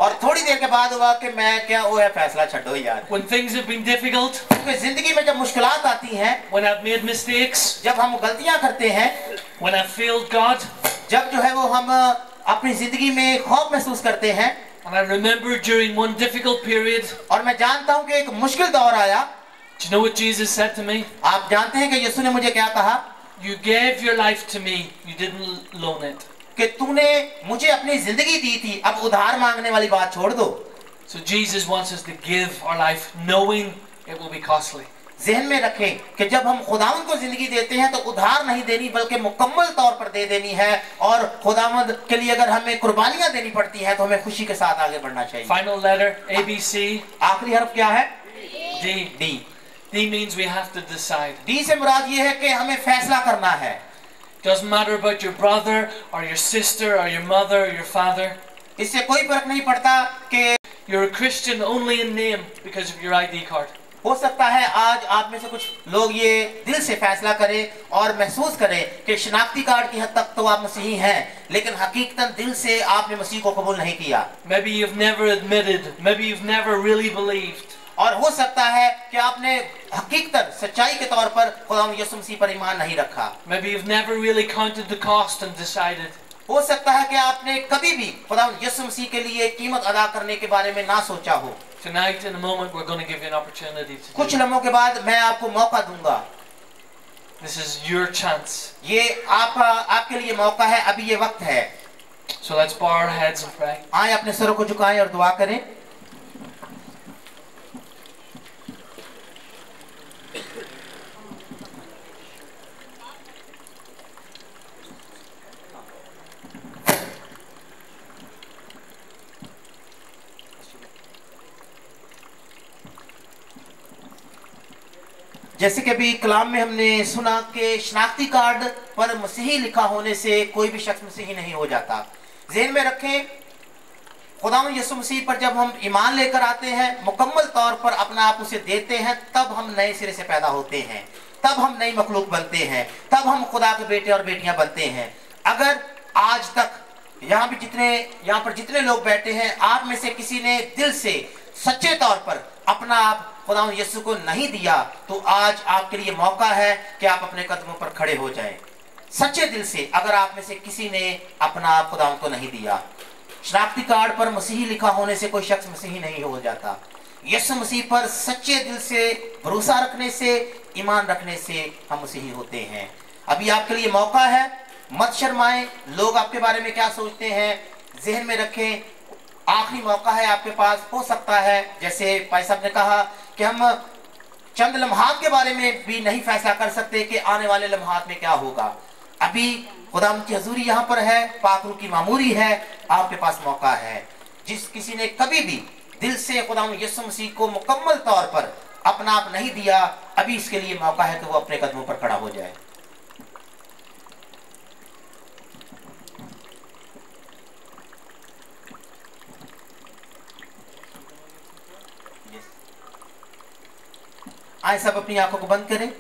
और थोड़ी देर के बाद हुआ कि मैं क्या वो है फैसला छोड़ो यार। When things have been difficult, क्योंकि जिंदगी में जब मुश्किलात आती हैं, when I've made mistakes, जब हम गलतियां करते हैं, when I've failed God, जब जो है वो हम अपनी जिंदगी में खौफ महसूस करते हैं, and I remember during one difficult period, और मैं जानता हूं कि एक मुश्किल दौर आया। do you know what Jesus said to me? आप जानते हैं कि यीशु ने मुझे क्या कहा? You gave your life to me, you didn't loan it. कि तूने मुझे अपनी जिंदगी दी थी, अब उधार मांगने वाली बात छोड़ दो। So Jesus wants us to give our life knowing it will be costly. ज़हन में रखें कि जब हम खुदावंद को जिंदगी देते हैं तो उधार नहीं देनी बल्कि मुकम्मल तौर पर दे देनी है, और खुदावंद के लिए अगर हमें कुर्बानियां देनी पड़ती हैं तो हमें खुशी के साथ आगे बढ़ना चाहिए। Final letter, ABC. आखिरी हर्फ क्या है? D. D. D means we have to decide. D से मुराद ये है कि हमें फैसला करना है। Doesn't matter about your brother or your sister or your mother or your father. इससे कोई फर्क नहीं पड़ता कि You're a Christian only in name because of your ID card. हो सकता है आज आप में से कुछ लोग ये दिल से फैसला करें और महसूस करें कि शनाख्ती कार्ड की हद तक तो आप मसीही हैं, लेकिन हकीकतन दिल से आपने मसीह को कबूल नहीं किया। Maybe you've never admitted, maybe you've never really believed. और हो सकता है कि आपने हकीकतन सच्चाई के तौर पर खुदा यीशु मसीह पर ईमान नहीं रखा। Maybe you've never really counted the cost and decided. हो सकता है कि आपने कभी भी खुदा यीशु मसीह के लिए कीमत अदा करने के बारे में ना सोचा हो। Tonight, in a moment, we're going to give you an opportunity to do कुछ it. लम्हों के बाद मैं आपको मौका दूंगा। This is your chance. ये आपके लिए मौका है, अभी ये वक्त है। So let's bow our heads and pray. आए अपने सरों को झुकाएं और दुआ करें। जैसे कि अभी कलाम में हमने सुना कि शनाख्ती कार्ड पर मसीही लिखा होने से कोई भी शख्स मसीही नहीं हो जाता। ज़हन में रखें, खुदा यीशु मसीह पर जब हम ईमान लेकर आते हैं, मुकम्मल तौर पर अपना आप उसे देते हैं, तब हम नए सिरे से पैदा होते हैं, तब हम नई मखलूक बनते हैं, तब हम खुदा के बेटे और बेटियां बनते हैं। अगर आज तक यहाँ पर जितने लोग बैठे हैं, आप में से किसी ने दिल से सच्चे तौर पर अपना आप खुदा यीशु को नहीं दिया, तो आज आपके लिए मौका है कि आप अपने कदमों पर खड़े हो जाएं। सच्चे दिल से अगर आप में से किसी ने अपना आप खुदा को नहीं दिया, शनाख्ती कार्ड पर मसीही लिखा होने से कोई शख्स मसीही नहीं हो जाता। यीशु मसीह पर सच्चे दिल से भरोसा रखने से, ईमान रखने से हम मसीही होते हैं। अभी आपके लिए मौका है, मत शर्माएं। लोग आपके बारे में क्या सोचते हैं ज़हन में रखें। आखिरी मौका है आपके पास। हो सकता है जैसे भाई साहब ने कहा कि हम चंद लम्हात के बारे में भी नहीं फैसला कर सकते कि आने वाले लम्हात में क्या होगा। अभी खुदा की हजूरी यहाँ पर है, पाक रूह की मामूरी है, आपके पास मौका है। जिस किसी ने कभी भी दिल से खुदा यीशु मसीह को मुकम्मल तौर पर अपना आप नहीं दिया, अभी इसके लिए मौका है कि वो अपने कदमों पर खड़ा हो जाए। आए सब अपनी आंखों को बंद करें।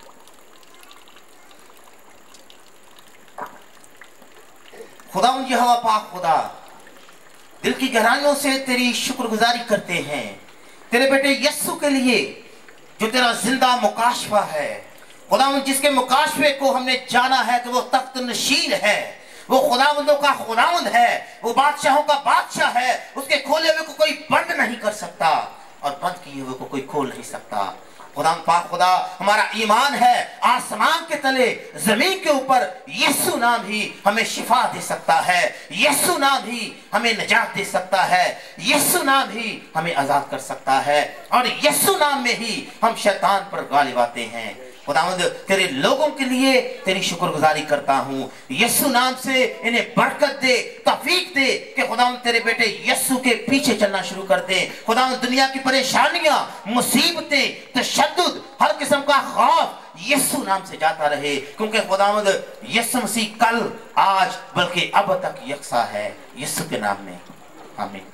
खुदा यहोवा पाक खुदा, दिल की गहराइयों से तेरी शुक्रगुजारी करते हैं तेरे बेटे यीशु के लिए, जो तेरा जिंदा मुकाशफा है। खुदा जिसके मुकाशफे को हमने जाना है कि वो तख्त नशीन है, वो खुदावंदों का खुदावंद है, वो बादशाहों का बादशाह है। उसके खोले हुए को कोई बंद नहीं कर सकता और बंद किए हुए को कोई खोल नहीं सकता। खुदा पाक खुदा, हमारा ईमान है आसमान के तले जमीन के ऊपर यीशु नाम ही हमें शिफा दे सकता है, यीशु नाम ही हमें निजात दे सकता है, यीशु नाम ही हमें आजाद कर सकता है, और यीशु नाम में ही हम शैतान पर गालिब आते हैं। खुदावंद तेरे लोगों के लिए तेरी शुक्रगुजारी करता हूँ। यीशु नाम से इन्हें बरकत दे, तौफीक दे कि खुदावंद तेरे बेटे यीशु के पीछे चलना शुरू कर दे। खुदावंद दुनिया की परेशानियां, मुसीबतें, तशद्दुद, हर किस्म का खौफ यीशु नाम से जाता रहे, क्योंकि खुदावंद यीशु मसीह कल, आज, बल्कि अब तक यकसा है। यीशु के नाम में आमीन।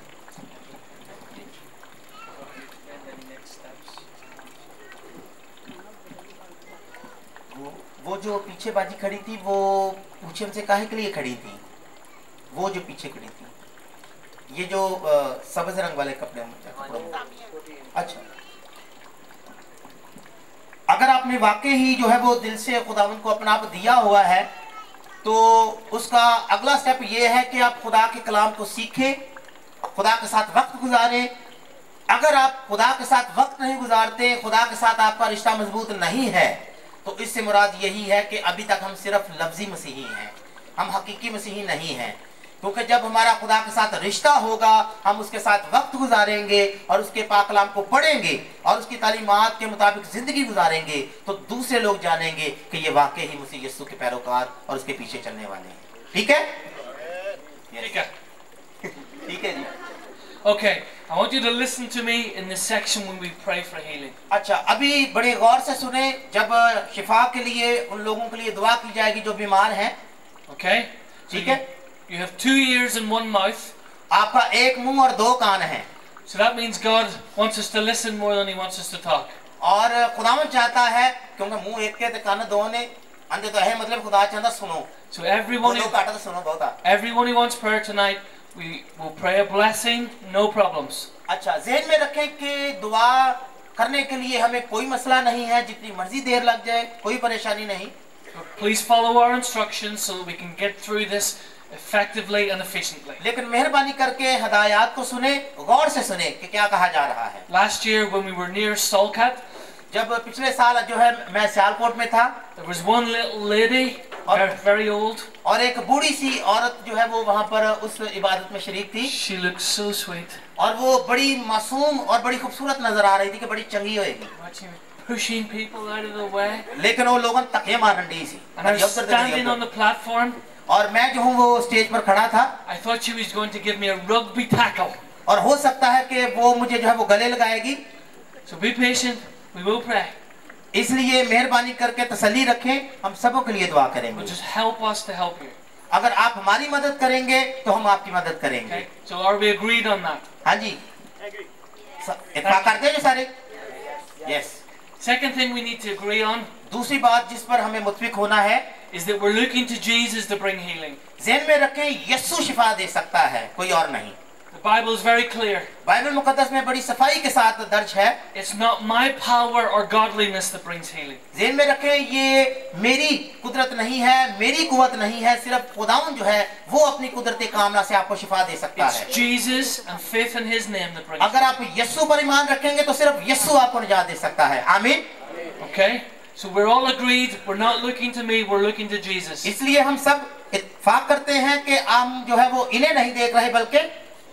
वो जो पीछे बाजी खड़ी थी, वो पूछे हमसे काहे के लिए खड़ी थी? वो जो पीछे खड़ी थी, ये जो सब्ज रंग वाले कपड़े अच्छा, अगर आपने वाकई ही जो है वो दिल से खुदावंद को अपना आप दिया हुआ है तो उसका अगला स्टेप ये है कि आप खुदा के कलाम को सीखें, खुदा के साथ वक्त गुजारें। अगर आप खुदा के साथ वक्त नहीं गुजारते, खुदा के साथ आपका रिश्ता मजबूत नहीं है, तो इससे मुराद यही है कि अभी तक हम सिर्फ लफ्जी मसीही हैं, हम हकीकी मसीही नहीं हैं। क्योंकि जब हमारा खुदा के साथ रिश्ता होगा, हम उसके साथ वक्त गुजारेंगे और उसके पाक कलाम को पढ़ेंगे और उसकी तालीमात के मुताबिक जिंदगी गुजारेंगे, तो दूसरे लोग जानेंगे कि ये वाकई ही मसीह यीशु के पैरोकार और उसके पीछे चलने वाले हैं। ठीक है? ठीक है। ठीक है जी। Okay, I want you to listen to me in this section when we pray for healing. अच्छा, अभी बड़े गौर से सुने जब शिफा के लिए उन लोगों के लिए दुआ की जाएगी जो बीमार हैं। Okay? ठीक है? You have 2 ears and 1 mouth. आपका एक मुंह और 2 कान हैं। So that means God wants us to listen more than He wants us to talk. और खुदावंद चाहता है, क्योंकि मुंह एक के ते कान 2 ने, अंधे तो है, मतलब खुदा चाहता सुनो। So everyone who wants prayer tonight, we will pray a blessing, no problems. अच्छा, ज़हन में रखें कि दुआ करने के लिए हमें कोई मसला नहीं है, जितनी मर्जी देर लग जाए कोई परेशानी नहीं। Please follow our instructions so that we can get through this effectively and efficiently. लेकिन मेहरबानी करके हदायत को सुने, गौर से सुने कि क्या कहा जा रहा है। Last year when we were near Salkat, जब पिछले साल जो है मैं सियालकोट में था, there was one little lady, very old, और एक बूढ़ी सी औरत जो है वो वहाँ पर उस इबादत में शरीक थी। She looked so sweet. और वो बड़ी मासूम और बड़ी खूबसूरत नजर आ रही थी कि बड़ी चंगी होएगी। Pushing people out of the way. लेकिन वो लोगों तके मारन डी सी। And I was standing on the platform. और मैं जो हूँ वो स्टेज पर खड़ा था। I thought she was going to give me a rugby tackle. और हो सकता है कि वो मुझे जो है वो गले लगाएगी। So be patient. We will pray. इसलिए मेहरबानी करके तसल्ली रखें, हम सबों के लिए दुआ करेंगे। Just help us to help you. अगर आप हमारी मदद करेंगे तो हम आपकी मदद करेंगे। Okay? So are we agreed on that? हाँ जी। इत्तेफाक करते हैं जो सारे? Yes. Second thing we need to agree on. दूसरी बात जिस पर हमें मुत्फिक होना है, is that we're looking to Jesus to bring healing. ज़हन में रखें, यीशु शिफा दे सकता है, कोई और नहीं। The Bible is very clear. Bible मुकद्दस में बड़ी सफाई के साथ दर्ज है। It's not my power or godliness that brings healing. ज़हन में रखें, ये मेरी कुदरत नहीं है, मेरी कुव्वत नहीं है, सिर्फ खुदावंद जो है वो अपनी कुदरती कामना से आपको शिफा दे सकता है। It's Jesus and faith in His name that brings. अगर आप यीशु पर ईमान रखेंगे तो सिर्फ यीशु आपको निजात दे सकता है। आमीन। Okay? So we're all agreed. We're not looking to me. We're looking to Jesus. इसलिए हम सब इत्तेफाक करते हैं कि हम जो है वो इन्हें नहीं देख रहे बल्कि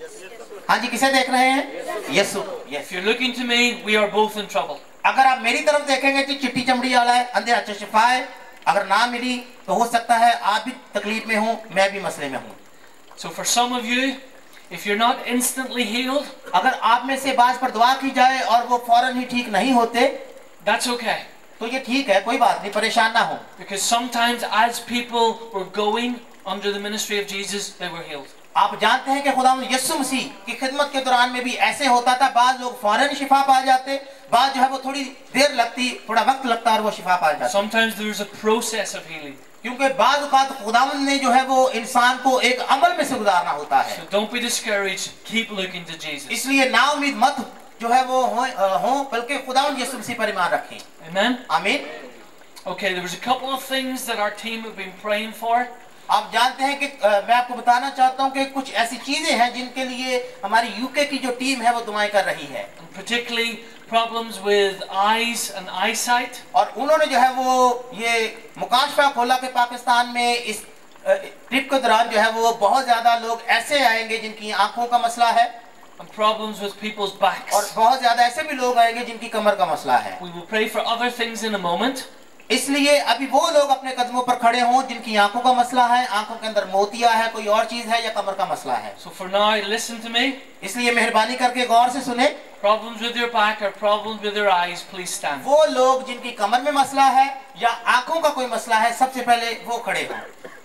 हाँ जी किसे देख रहे हैं? यीशु। If you're looking to me, we are both in trouble. अगर आप मेरी तरफ देखेंगे तो चिट्टी चमड़ी वाला है, अंधे अच्छे शिफा है, अगर ना मिली तो हो सकता है आप भी तकलीफ में हो, मैं भी मसले में हूँ। So for some of you, if you're not instantly healed, अगर आप में से बाज पर दुआ की जाए और वो फौरन ही ठीक नहीं होते, that's okay. तो ये ठीक है, कोई बात नहीं, परेशान ना हो। Because sometimes as people were going under the ministry of Jesus, they were healed. आप जानते हैं कि खुदावंद यीशु मसीह की खिदमत के दौरान में भी ऐसे होता था, बाद लोग फौरन शिफा पा जाते, बाद जो है वो थोड़ी देर लगती, थोड़ा वक्त लगता और वो शिफा पा जाते। Sometimes there is a process of healing. क्योंकि बाद औक़ात खुदावंद ने जो है वो इंसान को एक अमल में से गुजारना होता है। So don't be discouraged. Keep looking to Jesus. इसलिए ना उम्मीद मत जो है वो हो बल्कि खुदावंद यीशु मसीह पर ईमान रखें। Amen. आमीन। Okay, there was a couple of things that our team have been praying for. आप जानते हैं कि मैं आपको बताना चाहता हूं कि कुछ ऐसी चीजें हैं जिनके लिए हमारी यूके की जो टीम है वो दुआएं कर रही है। Particularly problems with eyes and eyesight. और उन्होंने जो है वो ये मुकाशफा खोला कि पाकिस्तान में इस ट्रिप के दौरान जो है वो बहुत ज्यादा लोग ऐसे आएंगे जिनकी आंखों का मसला है। And problems with people's backs. और बहुत ज्यादा ऐसे भी लोग आएंगे जिनकी कमर का मसला है। We will pray for other things in a moment. इसलिए अभी वो लोग अपने कदमों पर खड़े हों जिनकी आंखों का मसला है, आंखों के अंदर मोतिया है, कोई और चीज है या कमर का मसला है। So for now, listen to me. इसलिए मेहरबानी करके गौर से सुने। Problems with your back or problems with your eyes, please stand. वो लोग जिनकी कमर में मसला है या आंखों का कोई मसला है, सबसे पहले वो खड़े हों।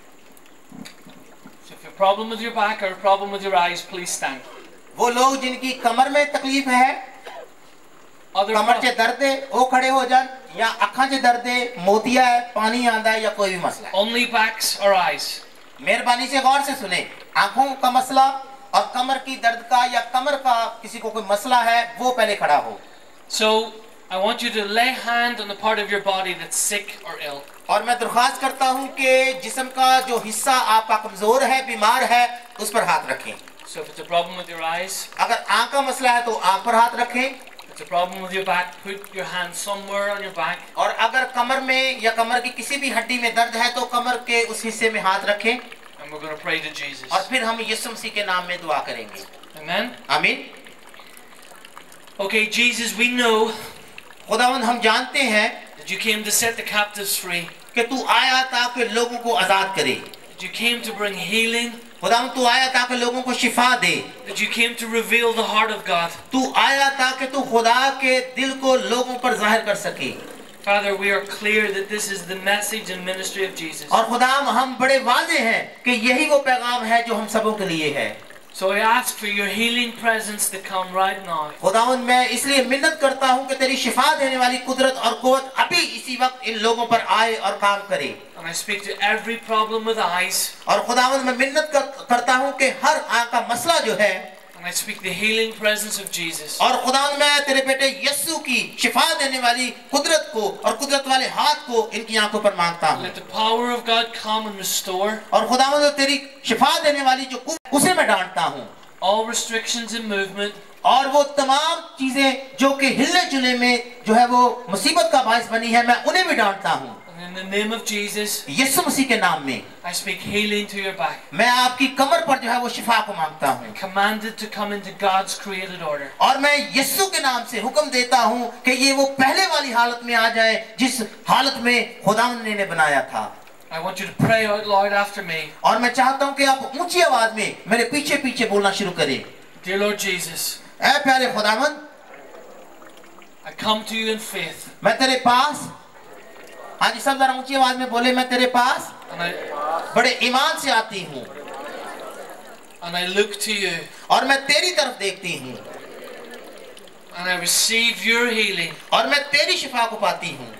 So if you have a problem with your back or a problem with your eyes, please stand. वो लोग जिनकी कमर में तकलीफ है, कमर से दर्द है, वो खड़े हो जान, या आँखों से दर्द है, मोतिया है, पानी आंदा है या कोई भी मसला है। Only backs or eyes. मेहरबानी से गौर से सुने। आंखों का मसला और कमर की दर्द का या कमर का किसी को कोई मसला है वो पहले खड़ा हो। So I want you to lay hand on the part of your body that's sick or ill. और मैं दरख्वास्त करता हूँ कि जिस्म का जो हिस्सा आपका कमजोर है, बीमार है, उस पर हाथ रखें। So if it's a problem with your eyes, अगर आंख का मसला है तो आंख पर हाथ रखें। if it's a problem with your back, put your hand somewhere on your back. और अगर कमर में या कमर की किसी भी हड्डी में दर्द है तो कमर के उस हिस्से में हाथ रखें। And we're going to pray to Jesus. और फिर हम यीशु मसीह के नाम में दुआ करेंगे। Amen. आमीन। Okay, Jesus, we know खुदावंद हम जानते हैं that you came to set the captives free. कि तू आया ताकि लोगों को आजाद करे। That you came to bring healing. खुदावंद तू आया ताकि लोगों को शिफा दे। That you came to reveal the heart of God. तू आया ताकि तू खुदा के दिल को लोगों पर जाहिर कर सके। Father, we are clear that this is the message and ministry of Jesus. और खुदाम हम बड़े वाज़े हैं कि यही वो पैगाम है जो हम सबों के लिए है। So I ask for your healing presence to come right now. खुदावंद मैं इसलिए मिन्नत करता हूँ कि तेरी शिफा देने वाली कुदरत और क़ुव्वत अभी इसी वक्त इन लोगों पर आए और काम करे। And I speak to every problem with eyes. और खुदावंद मैं मिन्नत करता हूँ कि हर आँख का मसला जो है, And I speak the healing presence of Jesus. और खुदावंद मैं तेरे बेटे यीशु की शिफा देने वाली कुदरत को और कुदरत वाले हाथ को इनकी आंखों पर मांगता हूँ। Let the power of God come and restore और खुदावंद तेरी शिफा देने वाली जो उसे मैं डांटता हूँ। all restrictions in movement. और वो तमाम चीजें जो कि हिलने जुलने में जो है वो मुसीबत का बायस बनी है, मैं उन्हें भी डांटता हूँ। And in the name of Jesus, यीशु मसीह के नाम में I speak healing to your back. मैं आपकी कमर पर जो है वो शिफा को मांगता हूँ। Commanded to come into God's created order. और मैं यीशु के नाम से हुक्म देता हूँ कि ये वो पहले वाली हालत में आ जाए जिस हालत में खुदावंद ने इन्हें बनाया था। I want you to pray out loud after me. और मैं चाहता हूँ कि आप ऊंची आवाज में मेरे पीछे पीछे बोलना शुरू करें। Dear Lord Jesus, ऐ प्यारे खुदावंद, I come to you in faith. मैं तेरे पास, हाँ जी सब जरा ऊंची आवाज में बोले, मैं तेरे पास And I बड़े ईमान से आती हूँ look to you. और मैं तेरी तरफ देखती हूँ And I receive your healing. और मैं तेरी शिफा को पाती हूँ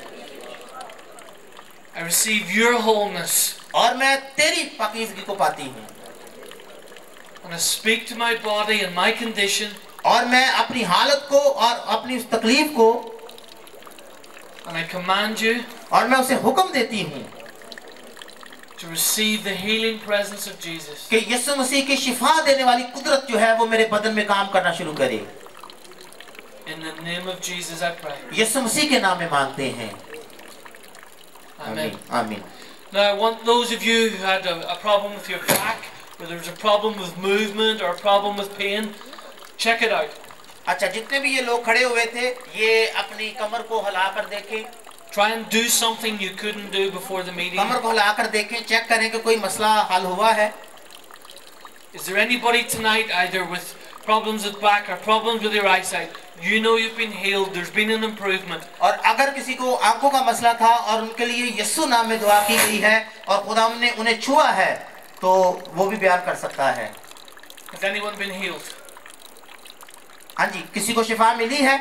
I receive your wholeness. और मैं तेरी पाकीज़गी को पाती हूँ And I speak to my body and my condition. और मैं अपनी हालत को और अपनी उस तकलीफ को And I command you और मैं उसे हुक्म देती हूँ to receive the healing presence of Jesus. कि यीशु मसीह की शिफा देने वाली कुदरत जो है वो मेरे बदन में काम करना शुरू करे। In the name of Jesus I pray. यीशु मसीह के नाम में मांगते हैं। Amen. आमीन। Now I want those of you who had a problem with your back, or there was a problem with movement or a problem with pain, check it out. अच्छा, जितने भी ये लोग खड़े हुए थे, ये अपनी कमर को हिलाकर देखें। Try and do something you couldn't do before the meeting. कमर को हिलाकर देखें, चेक करें कि कोई मसला हल हुआ है। Is there anybody tonight either with problems with back or problems with your eyesight? You know you've been healed. There's been an improvement. और अगर किसी को आंखों का मसला था और उनके लिए यीशु नाम में दुआ की गई है और खुदा ने उन्हें छुआ है, तो वो भी बयान कर सकता है। Has anyone been healed? हाँ जी, किसी को शिफा मिली है?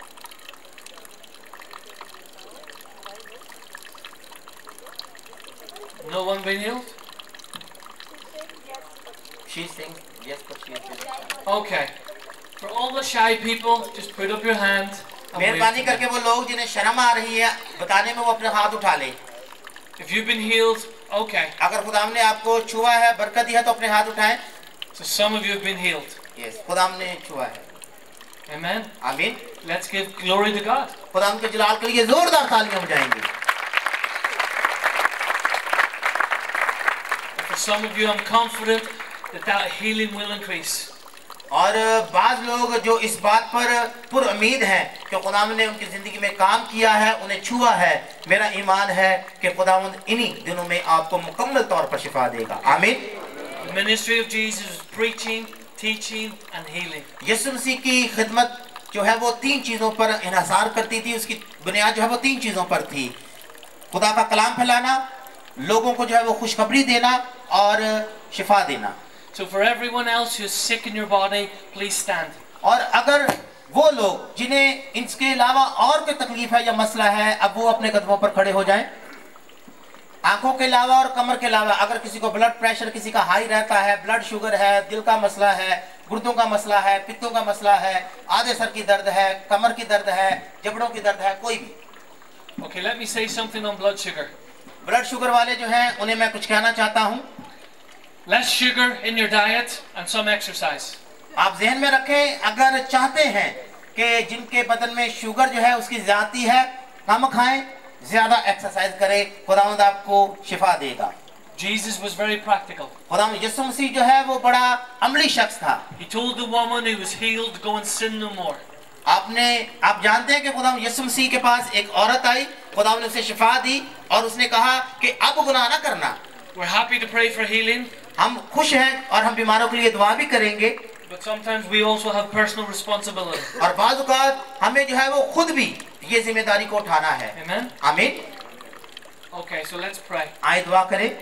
No one been healed? She's saying yes, but she is. Okay. For all the shy people, just put up your hand. and wave मेहरबानी to करके me. वो लोग जिन्हें शर्म आ रही है बताने में वो अपने हाथ उठा ले। If you've been healed, okay. अगर खुदा ने आपको छुआ है, बरकत दी है, तो अपने हाथ उठाएं। So some of you have been healed. Yes, खुदा ने छुआ है। Amen. आमीन। Let's give glory to God. खुदा के जलाल के लिए जोरदार तालियां बजाएंगे। For some of you, I'm confident that healing will increase. और बाज लोग जो इस बात पर पुर उम्मीद हैं कि खुदावंद ने उनकी जिंदगी में काम किया है, उन्हें छुआ है, मेरा ईमान है कि खुदावंद इन्हीं दिनों में आपको मुकम्मल तौर पर शिफा देगा। आमीन। The ministry of Jesus is preaching, teaching and healing. यीशु मसीह की खिदमत जो है वो तीन चीज़ों पर इन्हिसार करती थी, उसकी बुनियाद जो है वो तीन चीज़ों पर थी। खुदा का कलाम फैलाना, लोगों को जो है वो खुशखबरी देना और शिफा देना। So for everyone else who's sick in your body, please stand. और अगर वो लोग जिन्हें इसके अलावा और कोई तकलीफ है या मसला है, अब वो अपने कदमों पर खड़े हो जाएं। आंखों के अलावा और कमर के अलावा अगर किसी को ब्लड प्रेशर किसी का हाई रहता है, ब्लड शुगर है, दिल का मसला है, गुर्दों का मसला है, पित्तों का मसला है, आधे सर की दर्द है, कमर की दर्द है, जबड़ों की दर्द है, कोई भी। Okay, let me say something on blood sugar. Blood sugar वाले जो हैं उन्हें मैं कुछ कहना चाहता हूँ। Less sugar in your diet and some exercise. आप ज़हन में रखें, अगर चाहते हैं कि जिनके बदन में शुगर जो है उसकी ज़्यादती है, कम खाएं, ज़्यादा एक्सरसाइज करें, खुदावंद आपको शिफा देगा। Jesus was very practical. खुदावंद यीशु मसीह जो है वो बड़ा अमली शख्स था। He told the woman who was healed to go and sin no more. आप जानते हैं कि खुदावंद यीशु मसीह के पास एक औरत आई, खुदावंद ने उसे शिफा दी और उसने कहा कि अब गुनाह ना करना। We're happy to pray for healing. हम खुश हैं और हम बीमारों के लिए दुआ भी करेंगे। But sometimes we also have personal responsibility. और बाज़ औक़ात हमें जो है वो खुद भी ये जिम्मेदारी को उठाना है। Amen. आमीन। Okay, so let's pray. आइए दुआ करें।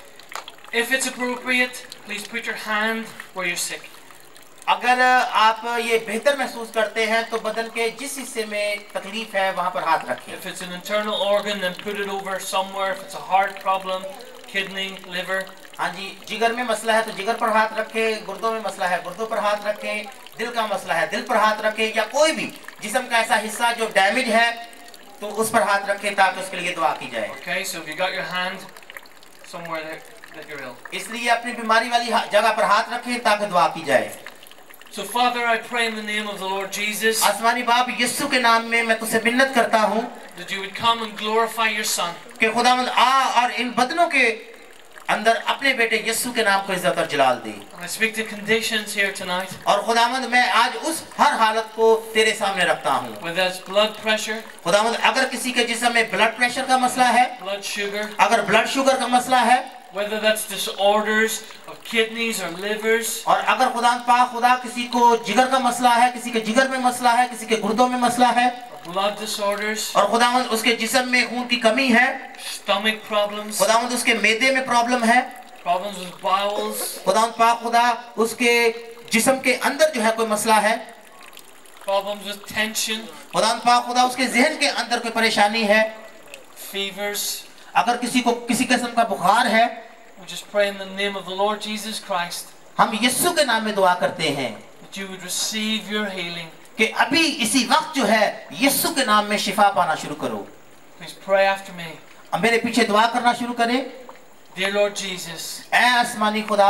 If it's appropriate, please put your hand where you're sick. अगर आप ये बेहतर महसूस करते हैं तो बदन के जिस हिस्से में तकलीफ है वहाँ पर हाथ रखें। If it's an internal organ, then put it over somewhere. If it's a heart problem, kidney, liver. हाँ जी, जिगर में मसला है तो जिगर पर हाथ रखें, गुर्दों में मसला है गुर्दों पर हाथ रखें, दिल का मसला है दिल पर हाथ रखें, या कोई भी जिस्म का ऐसा हिस्सा जो डैमेज है तो उस पर हाथ रखें ताकि उसके लिए दुआ की जाए। Okay, so if you got your hand somewhere that you're ill. इसलिए अपनी बीमारी वाली जगह पर हाथ रखें ताकि दुआ की जाए। So Father, I pray in the name of the Lord Jesus आसमानी बाप यीशु के नाम में मैं तुझसे मिन्नत करता हूँ that you would come and glorify your Son. कि खुदावंद आ और इन बदनों के अंदर अपने बेटे यीशु के नाम को इज्जत और जलाल दे। And I speak to conditions here tonight. और खुदावंद मैं आज उस हर हालत को तेरे सामने रखता हूँ। Whether that's blood pressure, खुदावंद अगर किसी के जिस्म में ब्लड प्रेशर का मसला है, blood sugar, अगर ब्लड शुगर का मसला है, whether that's disorders of kidneys or livers, और अगर खुदा किसी को जिगर का मसला है, किसी के जिगर में मसला है, किसी के गुर्दों में मसला है, blood disorders, और खुदावंद उसके जिस्म में खून की कमी है, stomach problems, खुदावंद उसके मैदे में प्रॉब्लम है, problems with bowels, खुदा उसके जिस्म के अंदर जो है कोई मसला है, problems with tension, खुदा उसके जहन के अंदर कोई परेशानी है, fevers. अगर किसी को किसी किस्म का बुखार है, We just pray in the name of the Lord Jesus Christ हम यीशु के नाम में दुआ करते हैं that you would receive your healing. कि अभी इसी वक्त जो है यीशु के नाम में शिफा पाना शुरू करो। Please pray after me. अब मेरे पीछे दुआ करना शुरू करें। Dear Lord Jesus, ऐ आसमानी खुदा,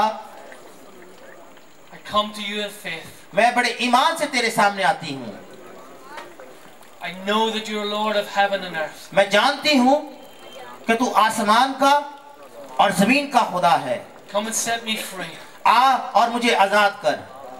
I come to you in faith. मैं बड़े ईमान से तेरे सामने आती हूँ। I know that you are Lord of heaven and earth. मैं जानती हूँ कि तू आसमान का और जमीन का खुदा है। Come and set me free. आ और मुझे आजाद कर।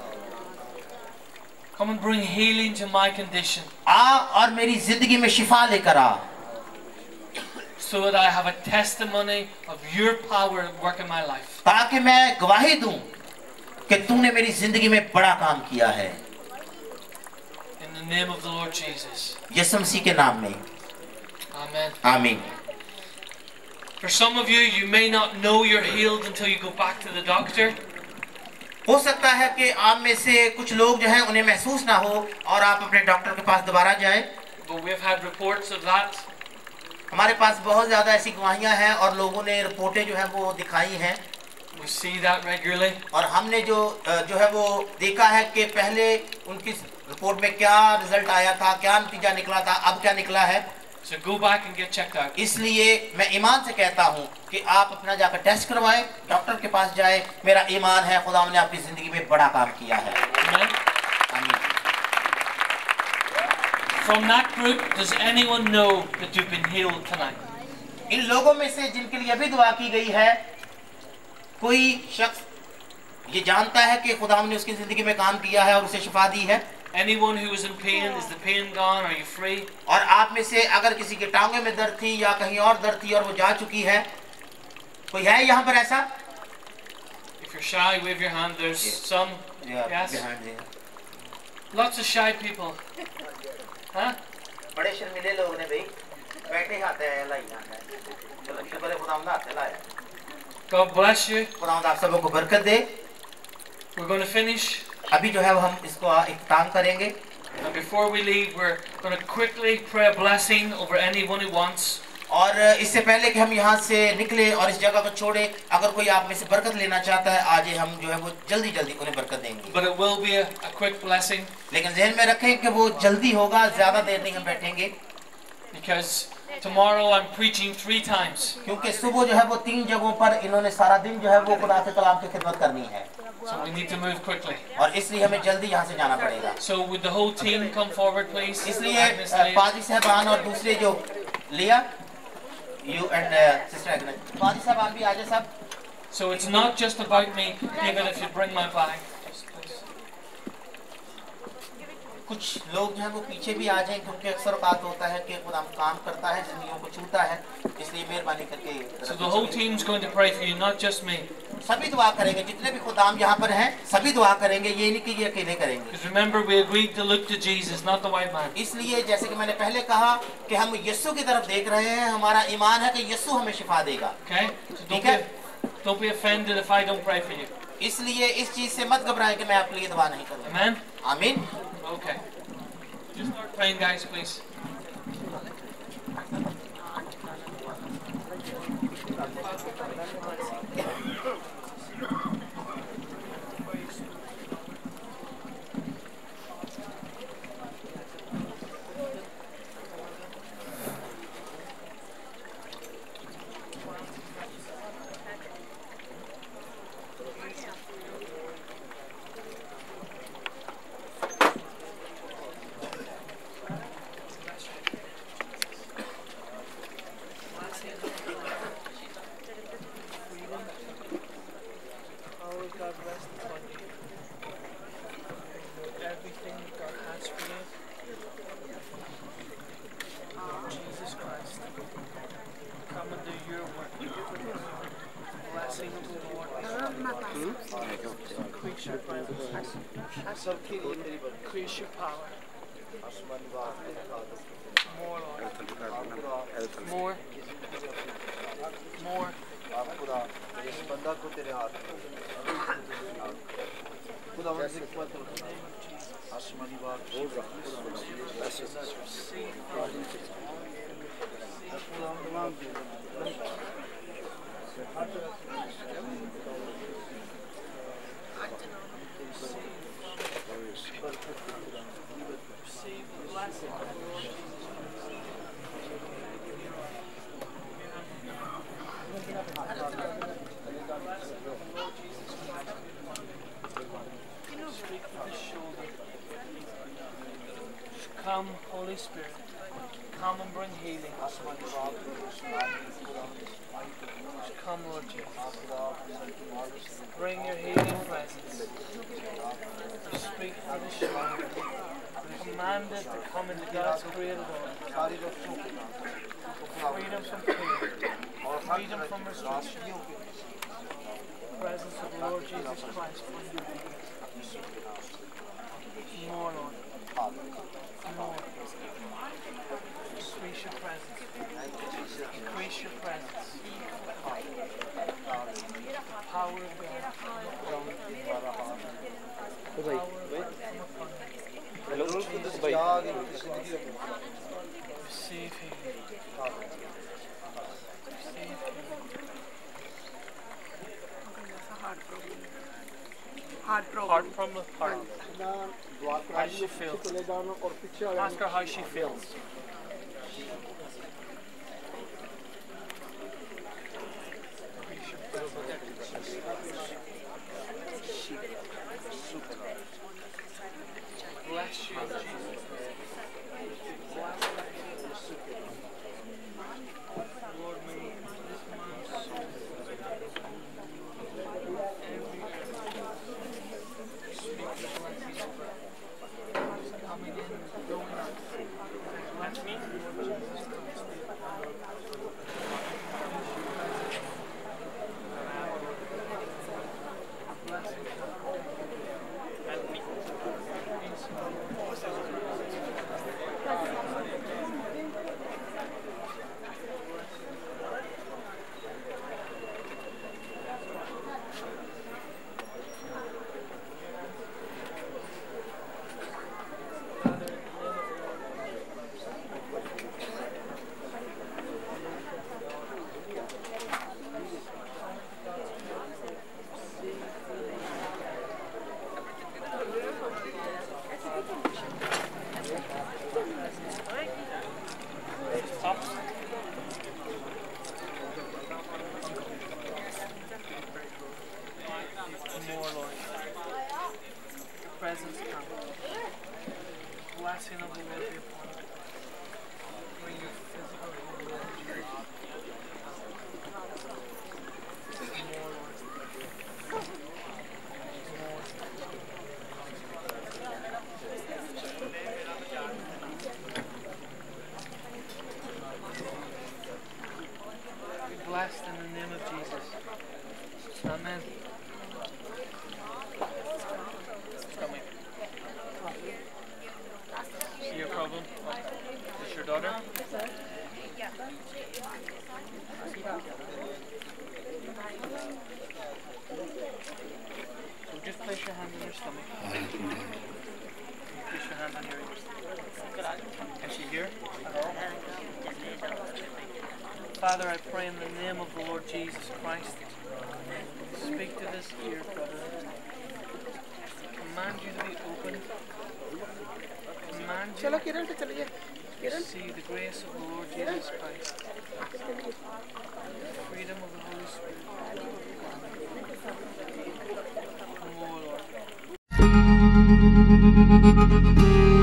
Come and bring healing to my condition. आ और मेरी जिंदगी में शिफा लेकर आ। So that I have a testimony of your power at work in my life. ताकि मैं गवाही दूं कि तूने मेरी जिंदगी में बड़ा काम किया है। In the name of the Lord Jesus. यीशु मसीह के नाम में। Amen. आमीन। For some of you, you may not know you're healed until you go back to the doctor. हो सकता है कि आप में से कुछ लोग जो हैं उन्हें महसूस ना हो और आप अपने डॉक्टर के पास दोबारा जाएं। But we've had reports of that. हमारे पास बहुत ज़्यादा ऐसी गवाहियाँ हैं और लोगों ने रिपोर्टें जो हैं वो दिखाई हैं। We see that regularly. और हमने जो है वो देखा है कि पहले उनकी रिपोर्ट में क्या रिजल्ट आया था, क्या नतीजा निकला था, अब क्या निकला है। So go back and get checked out. इसलिए मैं ईमान से कहता हूँ कि आप अपना जाकर टेस्ट करवाएं, डॉक्टर के पास जाएं। मेरा ईमान है खुदा ने आपकी जिंदगी में बड़ा काम किया है। Amen. आमीन। From that group, does anyone know that you've been healed tonight? इन लोगों में से जिनके लिए अभी दुआ की गई है, कोई शख्स ये जानता है कि खुदा ने उसकी जिंदगी में काम किया है और उसे शिफा दी है। Anyone who is in pain, is the pain gone? Are you free? और आप में से अगर किसी के टांगों में दर्द थी या कहीं और दर्द थी और वो जा चुकी है, कोई है यहाँ पर ऐसा? If you're shy, wave your hand. There's some. Yes. Lots of shy people. Huh? बड़े शर्मीले लोग ने भाई, बैठे हाथे लाई जाना है। चलो शुक्र है खुदा ने हाथे लाया। God bless you. खुदा आप सबों को बरकत दे। We're going to finish. अभी जो है वो हम इसको इख्तिताम करेंगे। And before we leave, we're going to quickly pray a blessing over anyone who wants. और इससे पहले कि हम यहाँ से निकले और इस जगह को छोड़े, अगर कोई आप में से बरकत लेना चाहता है, आज हम जो है वो जल्दी जल्दी उन्हें बरकत देंगे। But it will be a quick blessing. लेकिन ज़हन में रखें कि वो जल्दी होगा, ज़्यादा देर नहीं हम बैठेंगे। Because tomorrow I'm preaching 3 times. क्योंकि सुबह जो है वो 3 जगहों पर इन्होंने सारा दिन जो है वो खुदा के कलाम की खिदमत करनी है। So we need to move quickly. और इसलिए हमें जल्दी यहाँ से जाना पड़ेगा। So would the whole team come forward, please? इसलिए पाजी साहबान और दूसरे जो लिया, you and sister Agnes, पाजी साहबान भी आ जाए सब। So it's not just about me. David, if you bring my bag. Just please. कुछ लोग जो हैं वो पीछे भी आ जाएं, क्योंकि अक्सर औकात होता है कि खुदा काम करता है, जिंदगियों को छूता है, इसलिए मेहरबानी करके। So the whole team's going to pray for you, not just me. सभी दुआ करेंगे, जितने भी खुदाम यहाँ पर हैं सभी दुआ करेंगे, ये नहीं कि ये अकेले करेंगे। Because remember, we agreed to look to Jesus, not the white man. इसलिए जैसे कि मैंने पहले कहा कि हम यीशु की तरफ देख रहे हैं, हमारा ईमान है कि यीशु हमें शिफा देगा। Okay? So don't be offended if I don't pray for you. इसलिए इस चीज से मत घबराएं कि मैं आपके लिए दुआ नहीं करूँगा। Amen? आमीन। Okay. Just start praying, guys, please. Increase your power. More, Lord. More. More. Come, Holy Spirit. Come and bring healing. Come, Lord Jesus. Bring your healing presence. Speak for the shoulder. Command it to come into God's created order. Freedom from pain. Freedom from restriction. Presence of the Lord Jesus Christ. More, Lord. More. Increase your presence. Increase your presence. Power of God. Receive healing. Heart problem. Heart. How does she feel? Ask her how she feels. Bless you, Jesus. Lord, may this man's soul speak the blessing of coming in, going out. Bless blessed in the name of Jesus. Amen. Stomach. See your problem? Is your daughter? So just place your hand on your stomach. Place your hand on your ears. Is she here? Father, I pray in the name of the Lord Jesus Christ, speak to this ear, brother. Command you to be open. Command you to see the grace of the Lord Jesus Christ. The freedom of the Holy Spirit. Come, O Lord.